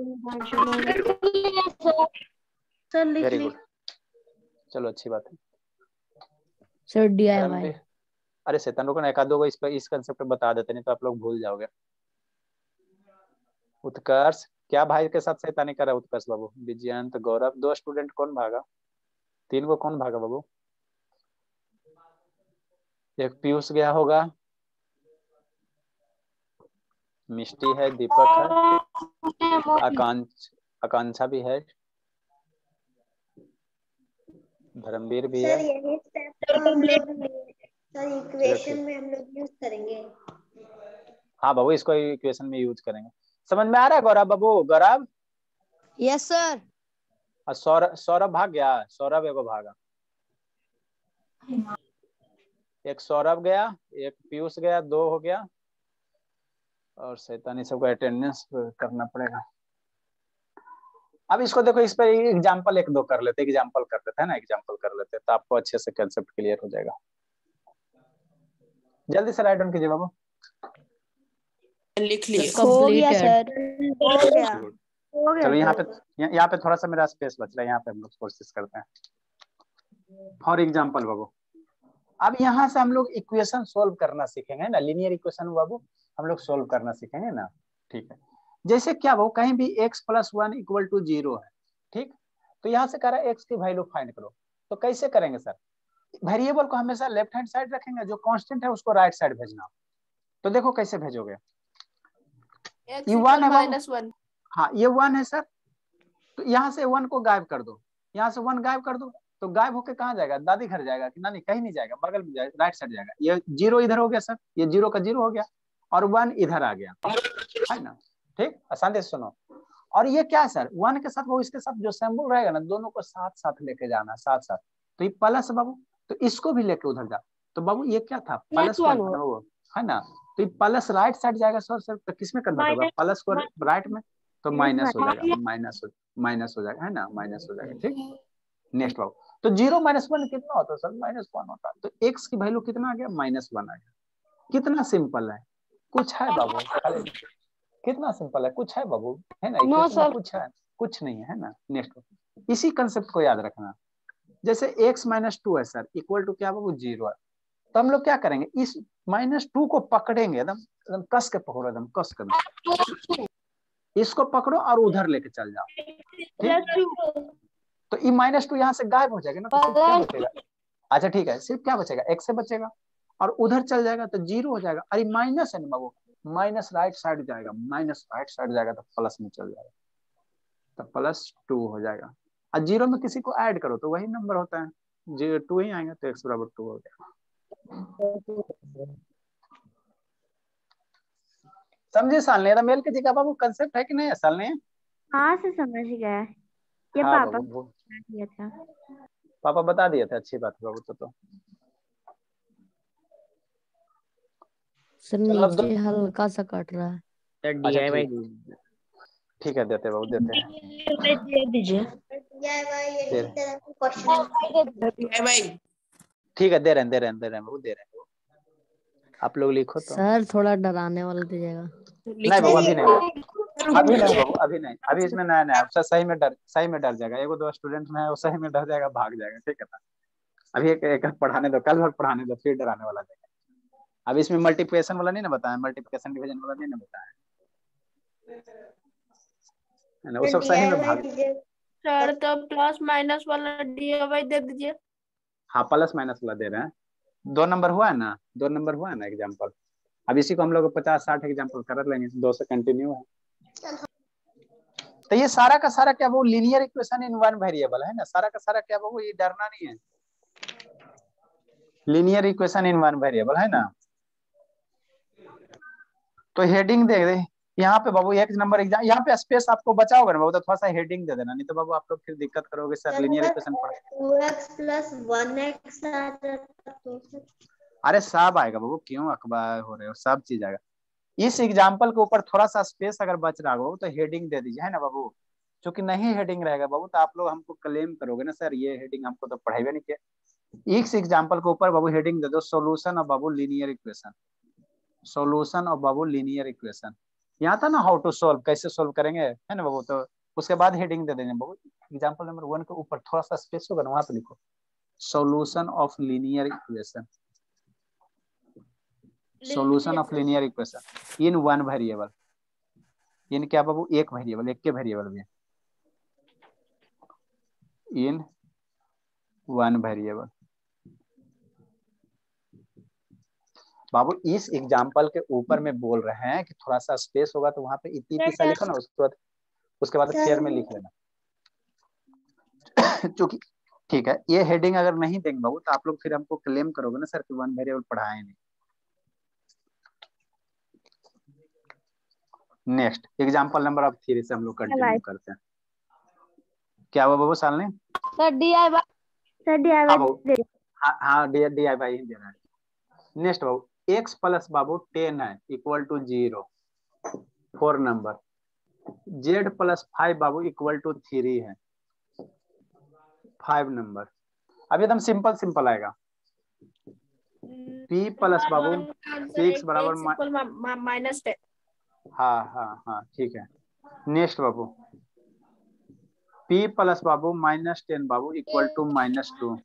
सर लिख वेरी ली। गुड, चलो अच्छी बात है सर डीआईवाई। अरे शैतान रुको ना, एक आधो को इस पर इस कंसेप्ट पे बता देते, नहीं तो आप लोग भूल जाओगे। उत्कर्ष क्या भाई के साथ शैतानी करा उत्कर्ष बाबू? विजयंत गौरव, दो स्टूडेंट कौन भागा? तीन को कौन भागा बाबू? एक पीयूष गया होगा, मिष्टी है, दीपक है, आकांक्ष आकांक्षा भी है, धर्मवीर भी है। सर यही स्टेप हम लोग सर इक्वेशन में हम लोग यूज करेंगे। हाँ बाबू, इसको इक्वेशन में यूज करेंगे। समझ में आ रहा है गौरव बाबू? गौरव यस सर। और सौरभ सौरभ भाग गया, सौरभ एगो भागा, एक सौरभ गया, एक पीयूष गया, दो हो गया, और शैतानी सबको अटेंडेंस करना पड़ेगा। अब इसको देखो, इस पर एग्जांपल एक दो कर लेते, एग्जांपल कर लेते हैं ना, एग्जांपल कर लेते हैं तो आपको अच्छे से कंसेप्ट क्लियर हो जाएगा। जल्दी से राइट डाउन कीजिए बाबू। लिख लिए। हो गया सर, हो गया हो गया। चलो यहाँ पे यहाँ पे थोड़ा सा मेरा स्पेस बच रहा है, यहाँ पे हम लोग कोशिश करते हैं। फॉर एग्जांपल बाबू, अब यहाँ से हम लोग इक्वेशन सोल्व करना सीखेंगे ना, लीनियर इक्वेशन बाबू हम लोग सोल्व करना सीखेंगे ना। ठीक है, जैसे क्या बाबू कहीं भी x plus one equal to zero है, ठीक, तो यहाँ से कह रहा है x की वैल्यू फाइंड करो, तो कैसे करेंगे सर? वेरिएबल को हमेशा लेफ्ट हैंड साइड रखेंगे, जो कांस्टेंट है उसको राइट साइड भेजना। तो देखो कैसे भेजोगे, ये वन है माइनस वन, हाँ ये वन है सर, तो यहाँ से वन को गायब कर दो, यहाँ से वन गायब कर दो, तो गायब होके कहाँ जाएगा? दादी घर जाएगा कि नानी? कहीं नहीं जाएगा, बगल में जाएगा, राइट साइड जाएगा। ये जीरो इधर हो गया सर, ये जीरो का जीरो हो गया, और वन इधर आ गया, है ना। ठीक, आसान से सुनो। और ये क्या है सर? वन के साथ वो इसके साथ जो सिंबल रहेगा ना, दोनों को साथ साथ लेके जाना, साथ साथ। तो ये प्लस बाबू, तो इसको भी लेके उधर जा, तो बाबू ये क्या था? प्लस वन वो, है ना। तो ये प्लस राइट साइड जाएगा सर, सर तो किसमें कन्वर्ट होगा? प्लस को राइट में, तो माइनस हो जाएगा, माइनस हो माइनस हो जाएगा, है ना, माइनस हो जाएगा। ठीक, नेक्स्ट बाबू, तो जीरो माइनस वन कितना होता है सर? माइनस वन होता है। तो एक्स की वैल्यू कितना आ गया? माइनस वन आ गया। कितना सिंपल है, कुछ है बाबू? कितना सिंपल है, कुछ है बाबू? है ना, नो सर, कुछ है? कुछ नहीं है, है ना। नेक्स्ट, इसी कंसेप्ट को याद रखना। जैसे x माइनस टू है सर, इक्वल टू क्या बाबू? जीरो है। तो हम लोग क्या करेंगे? इस माइनस टू को पकड़ेंगे, एकदम एकदम कस के पकड़ो, एकदम कस कर, इसको पकड़ो और उधर लेके चल जाओ। ठीक, तो ये माइनस टू यहाँ से गायब हो जाएगा ना, तो सिर्फ क्या बचेगा? अच्छा ठीक है, सिर्फ क्या बचेगा? x से बचेगा, और उधर चल जाएगा तो जीरो हो जाएगा। अरे माइनस है ना बाबू, माइनस राइट साइड जाएगा, माइनस राइट साइड जाएगा तो प्लस में चल जाएगा, तो प्लस टू हो जाएगा। और जीरो में किसी को ऐड करो तो वही नंबर होता है, जीरो टू ही आएगा, तो एक्स बराबर टू हो गया। समझे सालने? मेल के जगह बाबू कंसेप्ट है कि नहीं सालने? हाँ से समझ गया, ये हाँ पापा बाबू, दिया था, पापा बता दिए थे, अच्छी बात है बाबू। तो, तो सर नीचे हल्का सा कट रहा है। सर अच्छा डीआईवाई ठीक, ठीक है, देते बाबू, देते हैं, दे दीजिए। ठीक है, दे रहे हैं, दे रहे हैं, दे रहे हैं बाबू, दे रहे हैं। आप लोग लिखो तो। सर थोड़ा डराने वाला दीजिएगा। नहीं बाबू, अभी नहीं, अभी नहीं बाबू, अभी नहीं, अभी इसमें नया नया उससे सही में डर सही में डर जाएगा। एगो दो स्टूडेंट में है, वो सही में डर जाएगा, भाग जाएगा। ठीक है ना, अभी एक एक पढ़ाने दो, कल भर पढ़ाने दो, फिर डराने वाला देगा। अब इसमें मल्टीप्लिकेशन वाला नहीं ना बताया, मल्टीप्लिकेशन डिवीजन वाला नहीं ना बताया, है ना, वो सब सही में भाग। सर तो प्लस माइनस वाला डीआईवाई दे दीजिए। हाँ प्लस माइनस वाला दे रहे हैं, दो नंबर हुआ है ना, दो नंबर हुआ है ना एग्जाम्पल। अब इसी को हम लोग पचास साठ एग्जाम्पल कर लेंगे, दो से कंटिन्यू है। तो ये सारा का सारा क्या वो linear equation in one variable है ना, सारा का सारा क्या वो, ये डरना नहीं है, linear equation in one variable है ना। तो हेडिंग दे दे, यहाँ पे बाबू एक नंबर एग्जाम, यहाँ पे स्पेस आपको बचा होगा ना बाबू, तो थोड़ा सा हेडिंग दे देना, नहीं तो बाबू आप लोग फिर दिक्कत करोगे सर लीनियर इक्वेशन पढ़। Two x plus one x आ जाता तो सर। अरे सब आएगा बाबू, क्यों अखबार हो रहे हो, सब चीज आएगा। इस एग्जाम्पल के ऊपर थोड़ा सा स्पेस अगर बच रहा हो तो हेडिंग दे दीजिए, है ना बाबू। क्योंकि नहीं हेडिंग रहेगा बाबू तो आप लोग हमको क्लेम करोगे ना सर ये हेडिंग हमको तो पढ़ाई नहीं किया। इस एग्जाम्पल के ऊपर बाबू हेडिंग दे दो सॉल्यूशन ऑफ बाबू लीनियर इक्वेशन, सॉल्यूशन ऑफ बाबू लीनियर इक्वेशन। यहाँ था ना हाउ टू सॉल्व, कैसे सॉल्व करेंगे, है ना बाबू। तो उसके बाद हेडिंग दे देंगे बाबू। एग्जाम्पल नंबर वन के ऊपर थोड़ा सा स्पेस होगा ना, वहां पे लिखो solution of linear equation, solution of linear equation in one variable. इन क्या बाबू, एक वेरिएबल, एक के वेरिएबल में, इन वन वेरिएबल। बाबू इस एग्जाम्पल के ऊपर में बोल रहे हैं कि थोड़ा सा स्पेस होगा तो वहां पे इतनी इतनी लिखो ना, उसके बाद उसके बाद फेयर में लिख लेना। चूंकि ठीक है, ये हेडिंग अगर नहीं देंगे बाबू तो आप लोग फिर हमको क्लेम करोगे ना सर कि वन वेरिएबल पढ़ाए नहीं। Next example number of three से हम लोग कंटिन्यू करते हैं। क्या हुआ बाबू साल ने? Sir D I by sir D I हाँ बाई बाबू, हाँ हाँ डी डी आई बाई ही दे रहा है। नेक्स्ट बाबू एक्स प्लस बाबू टेन है equal to zero, four number. Z plus five बाबू इक्वल टू थ्री है, फाइव नंबर। अब एकदम सिंपल सिंपल आएगा। पी प्लस बाबू सिक्स बराबर माइनस टेन। हाँ हाँ हाँ ठीक है। नेक्स्ट बाबू पी प्लस बाबू minus ten Babu equal to minus two,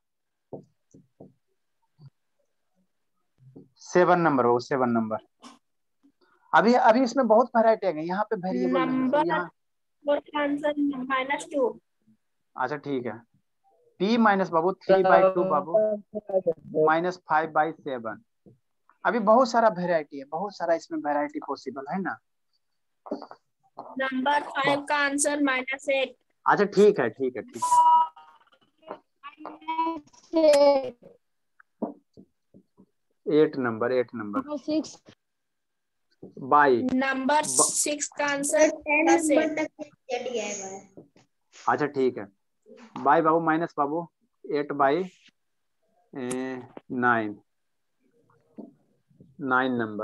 seven number बाबू, सेवन नंबर। अभी अभी इसमें बहुत वैरायटी है, यहाँ पे वेरिएबल नंबर यहाँ आंसर माइनस टू। अच्छा ठीक है। p माइनस बाबू थ्री बाई टू बाबू माइनस फाइव बाई सेवन। अभी बहुत सारा वेरायटी है, बहुत सारा इसमें वेरायटी पॉसिबल है ना। नंबर फाइव का आंसर माइनस एट। अच्छा ठीक है ठीक है ठीक है। Eight number, eight number six by number six का आंसर टेन नंबर तक दिया है। अच्छा ठीक है। बाई बाबू माइनस बाबू eight by nine, nine number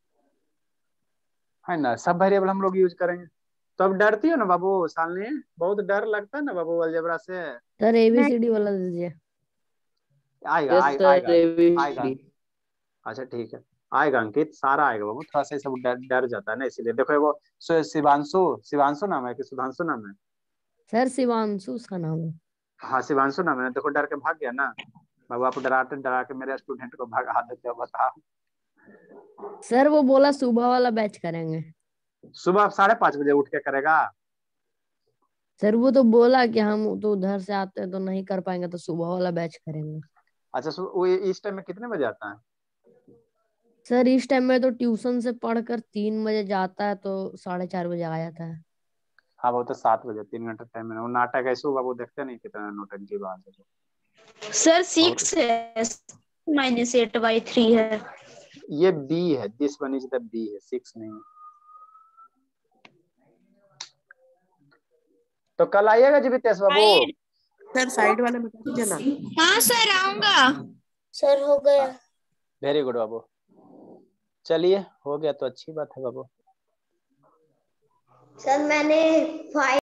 है ना। सब वेरिएबल हम लोग यूज करेंगे। तो अब डरती हो ना बाबू सालनी, बहुत डर लगता है ना बाबू अलजेब्रा से। सर एबीसीडी वाला दीजिए। आएगा यस आएगा सर आएगा आएगा। एबीसीडी। अच्छा ठीक है आएगा अंकित, सारा आएगा बाबू। थोड़ा सा सब डर डर जाता है ना, इसीलिए। देखो वो शिवांशु, शिवांशु नाम है कि सुधांशु नाम है? सर शिवांशु उसका नाम है। हाँ शिवांशु नाम है। देखो डर के भाग गया ना बाबू। आप डराते डरा के मेरे स्टूडेंट को भगा देते हो, बताओ। सर वो बोला सुबह वाला बैच करेंगे। सुबह साढ़े पाँच बजे उठ के करेगा? सर वो तो बोला कि हम तो उधर से आते हैं तो नहीं कर पाएंगे, तो सुबह वाला बैच करेंगे। अच्छा वो इस टाइम में कितने बजे आता है? सर इस टाइम में तो ट्यूशन से पढ़कर तीन बजे जाता है तो साढ़े चार बजे आ जाता है। हाँ वो तो सात बजे, तीन घंटा टाइम है। वो नाटक ऐसे होगा, वो देखते नहीं कितना नोटंकी बात है। सर सिक्स है माइनस एट बाई थ्री है। ये बी है, this one is the B है, सिक्स नहीं। तो कल आइएगा जी वितेश बाबू। सर साइड वाले बता दीजिए ना। हाँ सर आऊंगा। सर हो गया। वेरी गुड बाबू। चलिए हो गया तो अच्छी बात है बाबू। सर मैंने फाइव